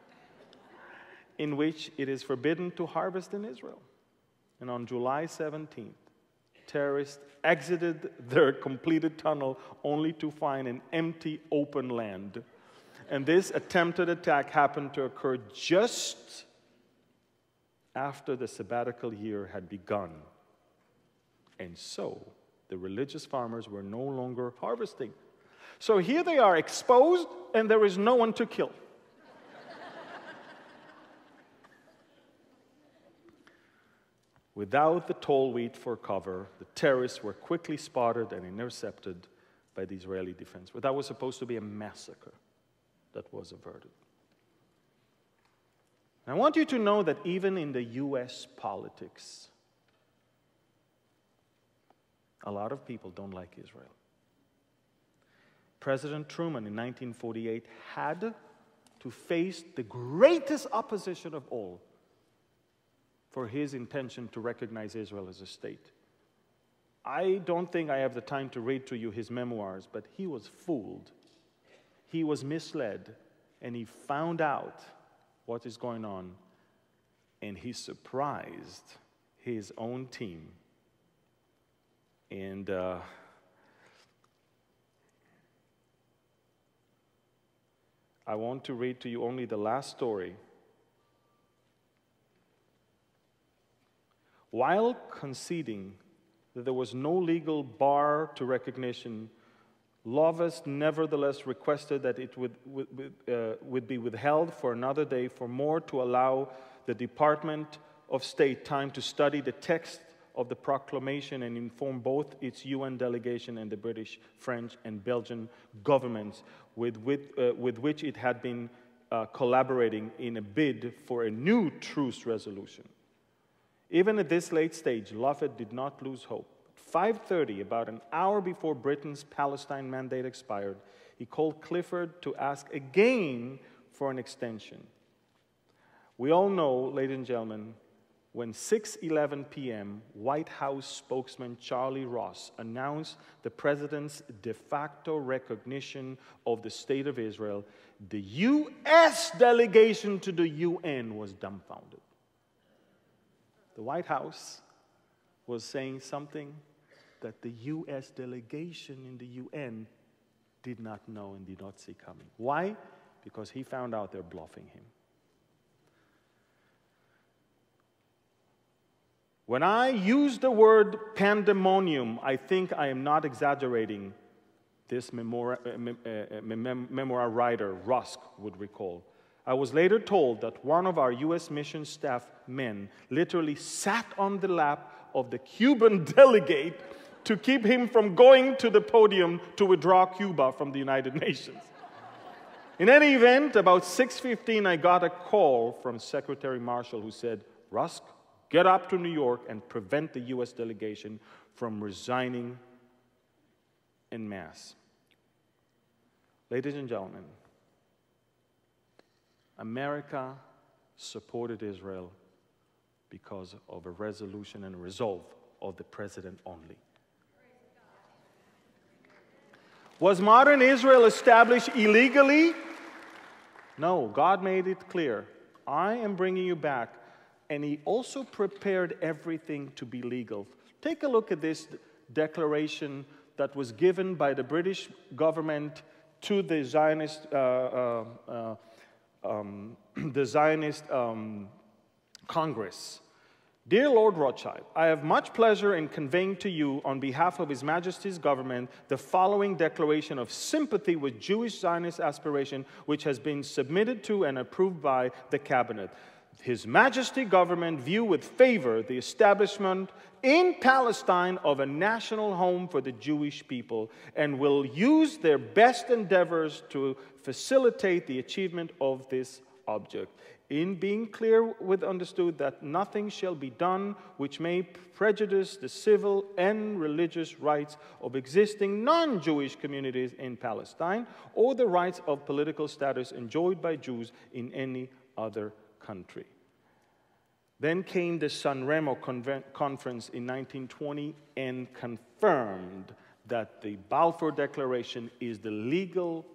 in which it is forbidden to harvest in Israel. And on July seventeenth, terrorists exited their completed tunnel only to find an empty open land. And this attempted attack happened to occur just after the sabbatical year had begun. And so, the religious farmers were no longer harvesting. So here they are exposed, and there is no one to kill. Without the tall wheat for cover, the terrorists were quickly spotted and intercepted by the Israeli defense. But that was supposed to be a massacre that was averted. And I want you to know that even in the U S politics, a lot of people don't like Israel. President Truman in nineteen forty-eight had to face the greatest opposition of all for his intention to recognize Israel as a state. I don't think I have the time to read to you his memoirs, but he was fooled. He was misled, and he found out what is going on, and he surprised his own team. And uh, I want to read to you only the last story. While conceding that there was no legal bar to recognition, Lovest nevertheless requested that it would, would, uh, would be withheld for another day for more to allow the Department of State time to study the text of the proclamation and inform both its U N delegation and the British, French, and Belgian governments with, with, uh, with which it had been uh, collaborating in a bid for a new truce resolution. Even at this late stage, Lovett did not lose hope. At five thirty, about an hour before Britain's Palestine mandate expired, he called Clifford to ask again for an extension. We all know, ladies and gentlemen, when six eleven p m White House spokesman Charlie Ross announced the president's de facto recognition of the State of Israel, the U S delegation to the U N was dumbfounded. The White House was saying something that the U S delegation in the U N did not know and did not see coming. Why? Because he found out they're bluffing him. When I use the word pandemonium, I think I am not exaggerating. This memoir, uh, mem uh, mem memoir writer, Rusk, would recall. I was later told that one of our U S mission staff men literally sat on the lap of the Cuban delegate to keep him from going to the podium to withdraw Cuba from the United Nations. In any event, about six fifteen, I got a call from Secretary Marshall who said, Rusk, get up to New York and prevent the U S delegation from resigning en masse. Ladies and gentlemen, America supported Israel because of a resolution and a resolve of the president only. Was modern Israel established illegally? No, God made it clear. I am bringing you back. And he also prepared everything to be legal. Take a look at this declaration that was given by the British government to the Zionist, uh, uh, uh, um, the Zionist um, Congress. Dear Lord Rothschild, I have much pleasure in conveying to you, on behalf of His Majesty's government, the following declaration of sympathy with Jewish Zionist aspiration, which has been submitted to and approved by the Cabinet. His Majesty government view with favor the establishment in Palestine of a national home for the Jewish people and will use their best endeavors to facilitate the achievement of this object. In being clear with understood that nothing shall be done which may prejudice the civil and religious rights of existing non-Jewish communities in Palestine or the rights of political status enjoyed by Jews in any other country. Then came the San Remo Conference in nineteen twenty and confirmed that the Balfour Declaration is the legal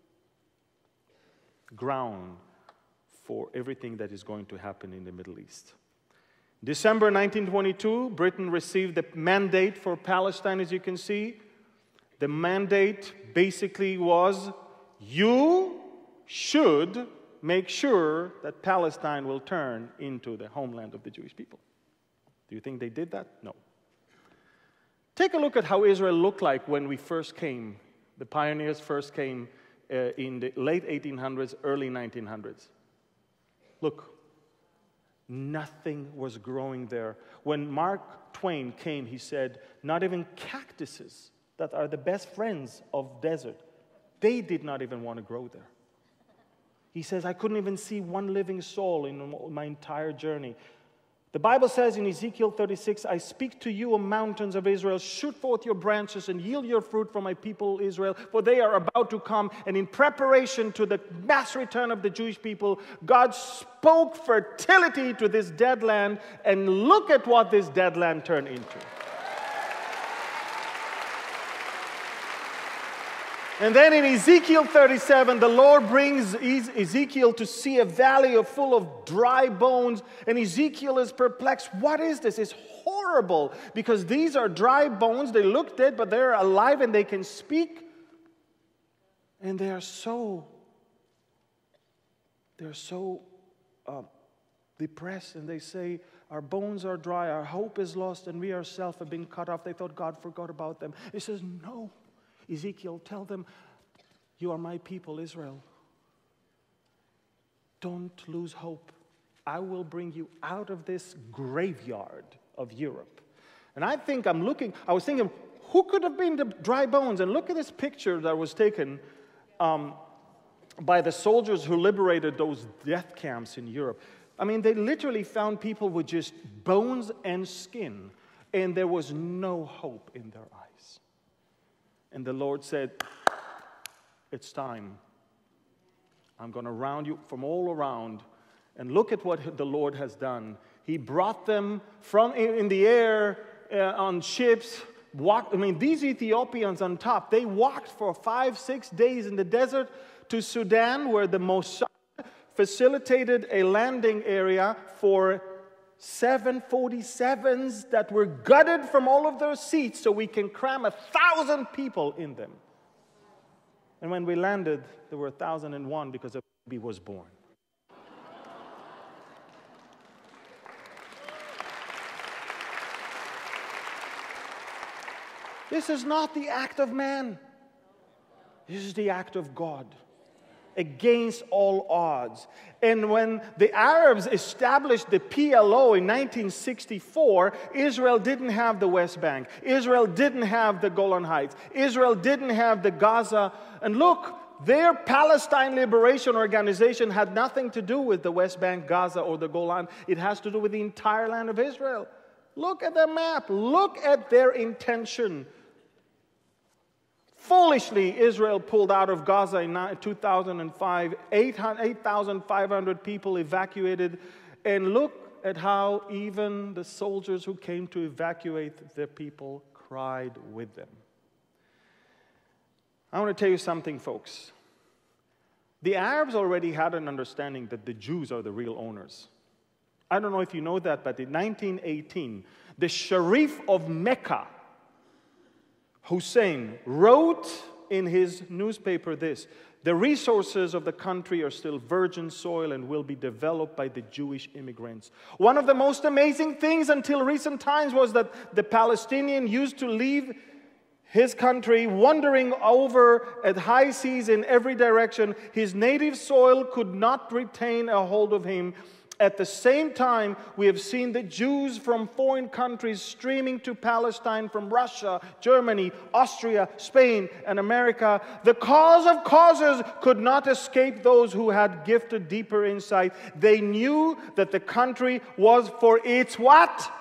ground for everything that is going to happen in the Middle East. December nineteen twenty-two, Britain received the mandate for Palestine, as you can see. The mandate basically was, you should make sure that Palestine will turn into the homeland of the Jewish people. Do you think they did that? No. Take a look at how Israel looked like when we first came. The pioneers first came uh, in the late eighteen hundreds, early nineteen hundreds. Look, nothing was growing there. When Mark Twain came, he said, not even cactuses that are the best friends of desert, they did not even want to grow there. He says, I couldn't even see one living soul in my entire journey. The Bible says in Ezekiel thirty-six, I speak to you, O mountains of Israel, shoot forth your branches and yield your fruit for my people Israel, for they are about to come. And in preparation to the mass return of the Jewish people, God spoke fertility to this dead land, and look at what this dead land turned into. And then in Ezekiel thirty-seven, the Lord brings Ezekiel to see a valley full of dry bones. And Ezekiel is perplexed. What is this? It's horrible because these are dry bones. They look dead, but they're alive and they can speak. And they are so, they're so uh, depressed. And they say, our bones are dry, our hope is lost, and we ourselves have been cut off. They thought God forgot about them. He says, no. Ezekiel, tell them, you are my people, Israel. Don't lose hope. I will bring you out of this graveyard of Europe. And I think I'm looking, I was thinking, who could have been the dry bones? And look at this picture that was taken um, by the soldiers who liberated those death camps in Europe. I mean, they literally found people with just bones and skin, and there was no hope in their eyes. And the Lord said, it's time. I'm going to round you from all around. And look at what the Lord has done. He He brought them from in the air uh, on ships. Walked, I mean, these Ethiopians on top, they walked for five, six days in the desert to Sudan, where the Mossad facilitated a landing area for seven forty-sevens that were gutted from all of their seats so we can cram a thousand people in them. And when we landed, there were a thousand and one because a baby was born. This is not the act of man. This is the act of God, against all odds. And when the Arabs established the P L O in nineteen sixty-four, Israel didn't have the West Bank. Israel didn't have the Golan Heights. Israel didn't have the Gaza. And look, their Palestine Liberation Organization had nothing to do with the West Bank, Gaza, or the Golan. It has to do with the entire land of Israel. Look at the map. Look at their intention. Foolishly, Israel pulled out of Gaza in two thousand five, eight thousand five hundred people evacuated. And look at how even the soldiers who came to evacuate their people cried with them. I want to tell you something, folks. The Arabs already had an understanding that the Jews are the real owners. I don't know if you know that, but in nineteen eighteen, the Sharif of Mecca, Hussein, wrote in his newspaper this: the resources of the country are still virgin soil and will be developed by the Jewish immigrants. One of the most amazing things until recent times was that the Palestinian used to leave his country wandering over at high seas in every direction. His native soil could not retain a hold of him. At the same time, we have seen the Jews from foreign countries streaming to Palestine from Russia, Germany, Austria, Spain, and America. The cause of causes could not escape those who had gifted deeper insight. They knew that the country was for its what?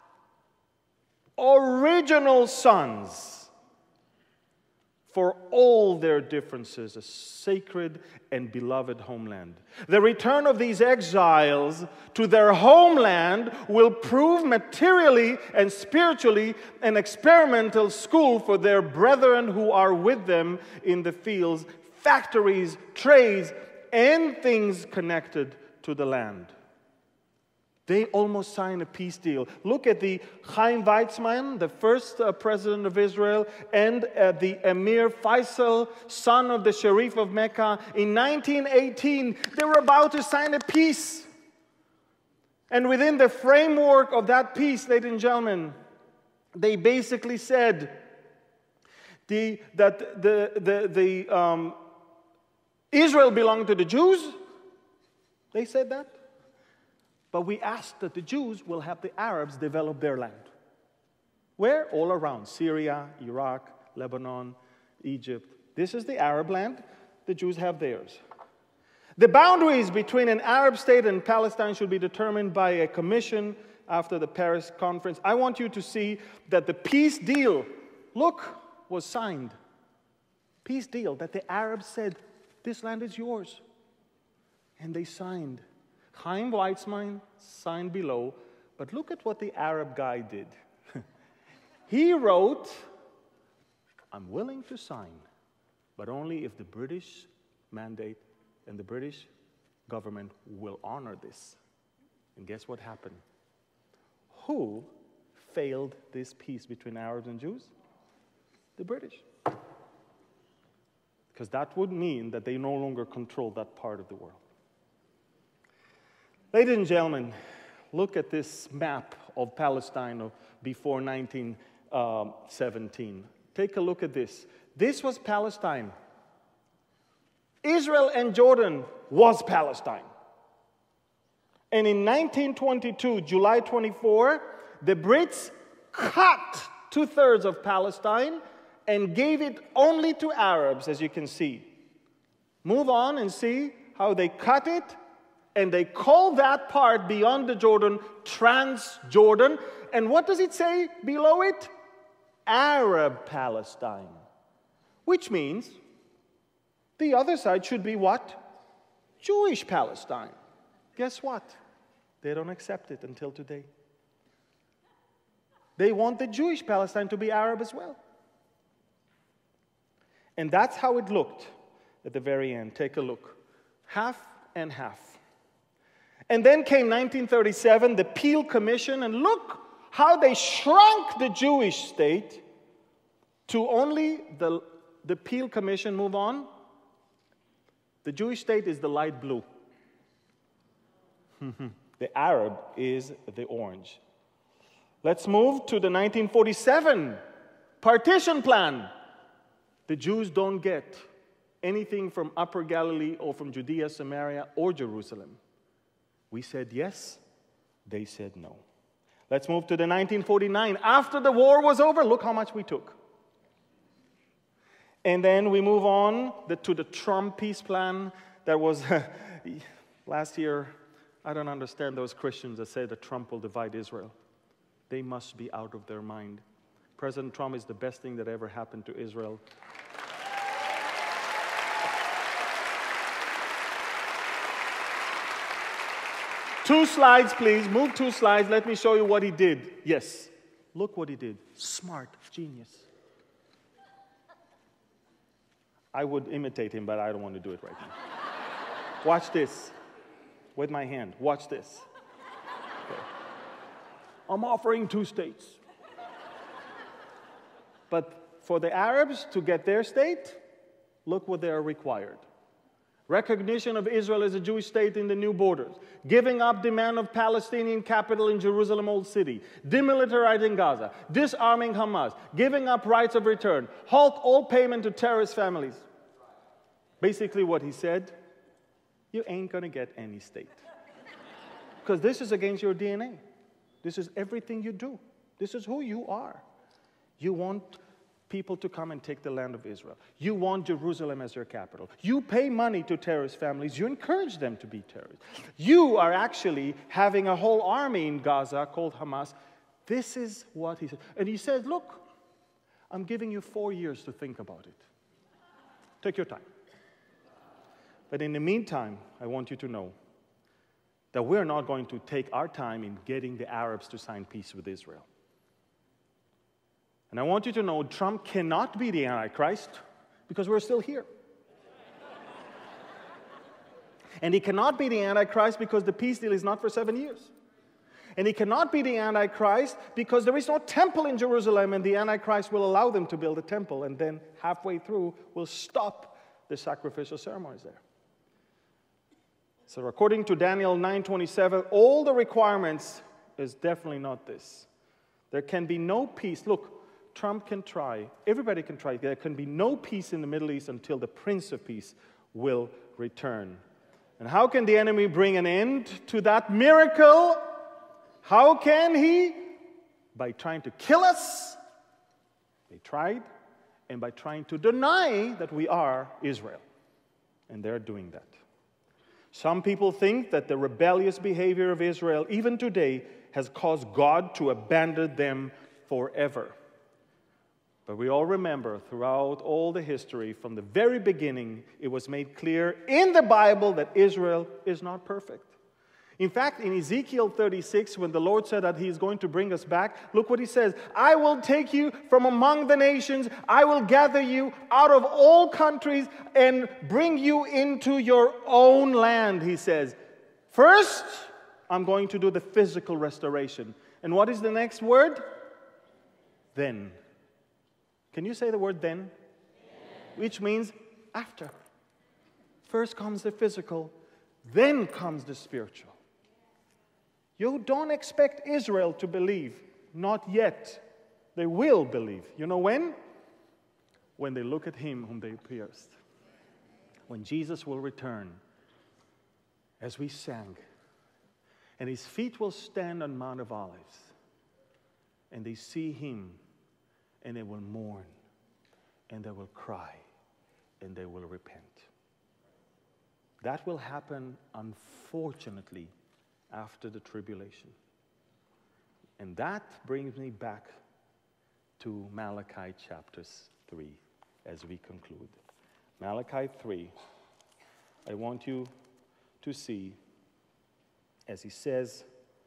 Original sons. For all their differences, a sacred and beloved homeland. The return of these exiles to their homeland will prove materially and spiritually an experimental school for their brethren who are with them in the fields, factories, trades, and things connected to the land. They almost signed a peace deal. Look at the Chaim Weizmann, the first uh, president of Israel, and uh, the Amir Faisal, son of the Sharif of Mecca. In nineteen eighteen, they were about to sign a peace. And within the framework of that peace, ladies and gentlemen, they basically said the, that the, the, the, um, Israel belonged to the Jews. They said that. But we asked that the Jews will have the Arabs develop their land. Where? All around. Syria, Iraq, Lebanon, Egypt. This is the Arab land. The Jews have theirs. The boundaries between an Arab state and Palestine should be determined by a commission after the Paris conference. I want you to see that the peace deal, look, was signed. Peace deal that the Arabs said, this land is yours. And they signed. Chaim Weizmann signed below, but look at what the Arab guy did. He wrote, I'm willing to sign, but only if the British mandate and the British government will honor this. And guess what happened? Who failed this peace between Arabs and Jews? The British. Because that would mean that they no longer control that part of the world. Ladies and gentlemen, look at this map of Palestine of before nineteen seventeen. Take a look at this. This was Palestine. Israel and Jordan was Palestine. And in nineteen twenty-two, July twenty-fourth, the Brits cut two-thirds of Palestine and gave it only to Arabs, as you can see. Move on and see how they cut it. And they call that part beyond the Jordan Transjordan. And what does it say below it? Arab Palestine. Which means the other side should be what? Jewish Palestine. Guess what? They don't accept it until today. They want the Jewish Palestine to be Arab as well. And that's how it looked at the very end. Take a look. Half and half. And then came nineteen thirty-seven, the Peel Commission, and look how they shrunk the Jewish state to only the, the Peel Commission. Move on. The Jewish state is the light blue. The Arab is the orange. Let's move to the nineteen forty-seven partition plan. The Jews don't get anything from Upper Galilee or from Judea, Samaria, or Jerusalem. We said yes, they said no. Let's move to the nineteen forty-nine. After the war was over, look how much we took. And then we move on the, to the Trump peace plan. That was last year. I don't understand those Christians that say that Trump will divide Israel. They must be out of their mind. President Trump is the best thing that ever happened to Israel. Two slides, please. Move two slides. Let me show you what he did. Yes. Look what he did. Smart. Genius. I would imitate him, but I don't want to do it right now. Watch this. With my hand. Watch this. Okay. I'm offering two states. But for the Arabs to get their state, look what they are required. Recognition of Israel as a Jewish state in the new borders. Giving up demand of Palestinian capital in Jerusalem Old City. Demilitarizing Gaza. Disarming Hamas. Giving up rights of return. Halt all payment to terrorist families. Basically what he said, you ain't going to get any state. Because this is against your D N A. This is everything you do. This is who you are. You want people to come and take the land of Israel. You want Jerusalem as your capital. You pay money to terrorist families. You encourage them to be terrorists. You are actually having a whole army in Gaza called Hamas. This is what he said. And he said, look, I'm giving you four years to think about it. Take your time. But in the meantime, I want you to know that we're not going to take our time in getting the Arabs to sign peace with Israel. And I want you to know Trump cannot be the Antichrist because we're still here. And he cannot be the Antichrist because the peace deal is not for seven years. And he cannot be the Antichrist because there is no temple in Jerusalem and the Antichrist will allow them to build a temple and then halfway through will stop the sacrificial ceremonies there. So according to Daniel nine twenty-seven, all the requirements is definitely not this. There can be no peace. Look, Trump can try. Everybody can try. There can be no peace in the Middle East until the Prince of Peace will return. And how can the enemy bring an end to that miracle? How can he? By trying to kill us. They tried. And by trying to deny that we are Israel. And they're doing that. Some people think that the rebellious behavior of Israel, even today, has caused God to abandon them forever. But we all remember throughout all the history, from the very beginning, it was made clear in the Bible that Israel is not perfect. In fact, in Ezekiel thirty-six, when the Lord said that He is going to bring us back, look what He says. I will take you from among the nations. I will gather you out of all countries and bring you into your own land, He says. First, I'm going to do the physical restoration. And what is the next word? Then. Can you say the word then? Yeah. Which means after. First comes the physical, then comes the spiritual. You don't expect Israel to believe. Not yet. They will believe. You know when? When they look at Him whom they pierced. When Jesus will return, as we sang, and His feet will stand on Mount of Olives, and they see Him, and they will mourn, and they will cry, and they will repent. That will happen, unfortunately, after the tribulation. And that brings me back to Malachi chapters three as we conclude. Malachi three, I want you to see as he says,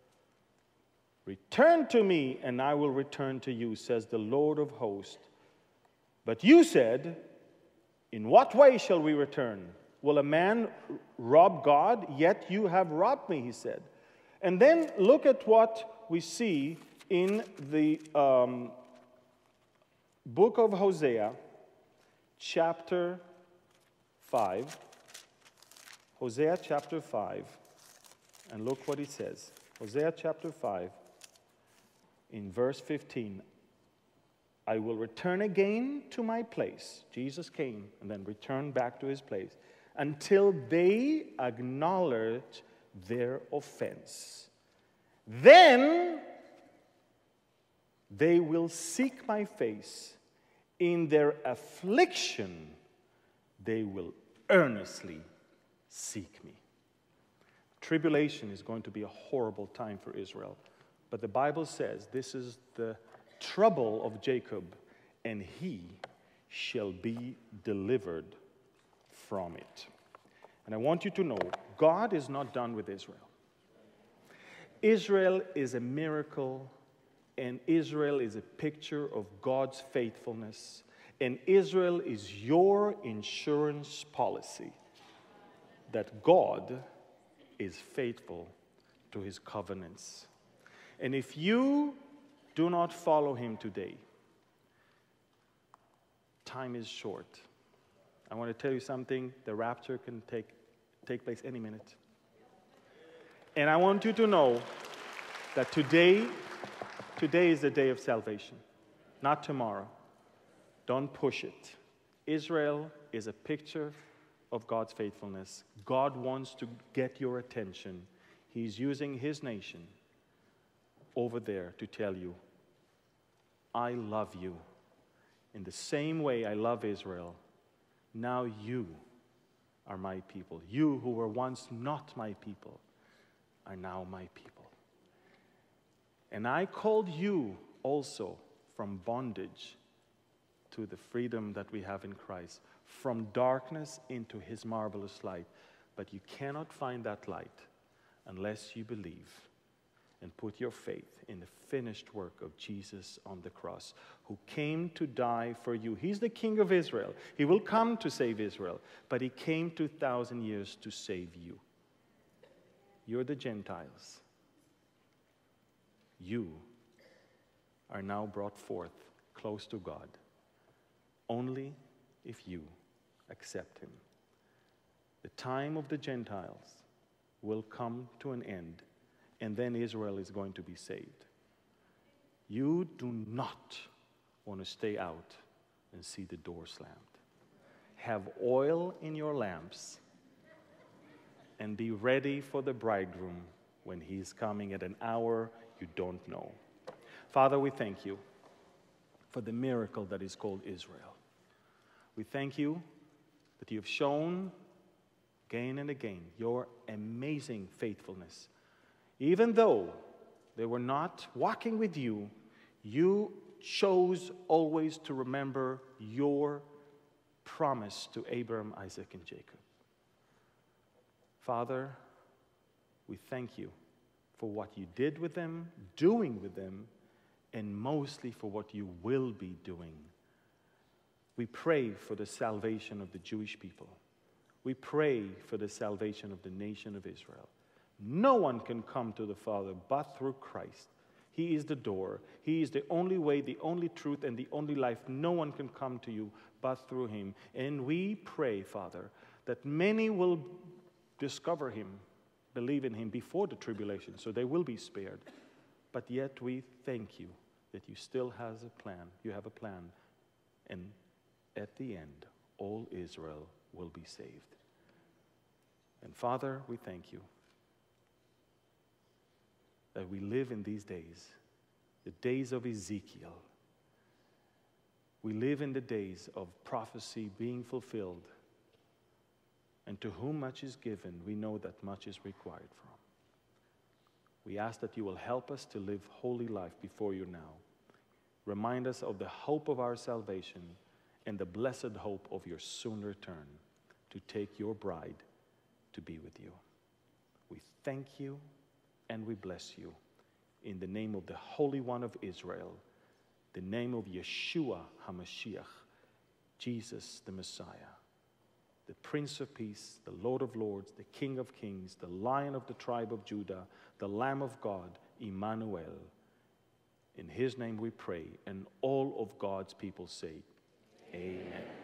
return to me, and I will return to you, says the Lord of hosts. But you said, in what way shall we return? Will a man rob God? Yet you have robbed me, he said. And then look at what we see in the um, book of Hosea, chapter five. Hosea chapter five. And look what he says. Hosea chapter five, in verse fifteen. I will return again to my place. Jesus came and then returned back to his place until they acknowledge their offense. Then they will seek my face. In their affliction, they will earnestly seek me. Tribulation is going to be a horrible time for Israel. But the Bible says this is the trouble of Jacob, and he shall be delivered from it. And I want you to know, God is not done with Israel. Israel is a miracle, and Israel is a picture of God's faithfulness, and Israel is your insurance policy that God is faithful to his covenants. And if you do not follow him today, time is short. I want to tell you something. The rapture can take, take place any minute. And I want you to know that today, today is the day of salvation, not tomorrow. Don't push it. Israel is a picture of God's faithfulness. God wants to get your attention. He's using his nation over there to tell you, I love you. In the same way I love Israel, now you are my people. You who were once not my people are now my people. And I called you also from bondage to the freedom that we have in Christ, from darkness into his marvelous light. But you cannot find that light unless you believe and put your faith in the finished work of Jesus on the cross, who came to die for you. He's the King of Israel. He will come to save Israel, but he came two thousand years to save you. You're the Gentiles. You are now brought forth close to God, only if you accept him. The time of the Gentiles will come to an end, and then Israel is going to be saved. You do not want to stay out and see the door slammed. Have oil in your lamps and be ready for the bridegroom when he's coming at an hour you don't know. Father, we thank you for the miracle that is called Israel. We thank you that you have shown again and again your amazing faithfulness. Even though they were not walking with you, you chose always to remember your promise to Abraham, Isaac, and Jacob. Father, we thank you for what you did with them, doing with them, and mostly for what you will be doing. We pray for the salvation of the Jewish people. We pray for the salvation of the nation of Israel. No one can come to the Father but through Christ. He is the door. He is the only way, the only truth, and the only life. No one can come to you but through him. And we pray, Father, that many will discover him, believe in him before the tribulation, so they will be spared. But yet we thank you that you still have a plan. You have a plan. And at the end, all Israel will be saved. And Father, we thank you that we live in these days, the days of Ezekiel. We live in the days of prophecy being fulfilled. And to whom much is given, we know that much is required from. We ask that you will help us to live holy life before you now. Remind us of the hope of our salvation and the blessed hope of your soon return to take your bride to be with you. We thank you and we bless you. In the name of the Holy One of Israel, the name of Yeshua HaMashiach, Jesus the Messiah, the Prince of Peace, the Lord of Lords, the King of Kings, the Lion of the tribe of Judah, the Lamb of God, Emmanuel. In his name we pray, and all of God's people say, Amen.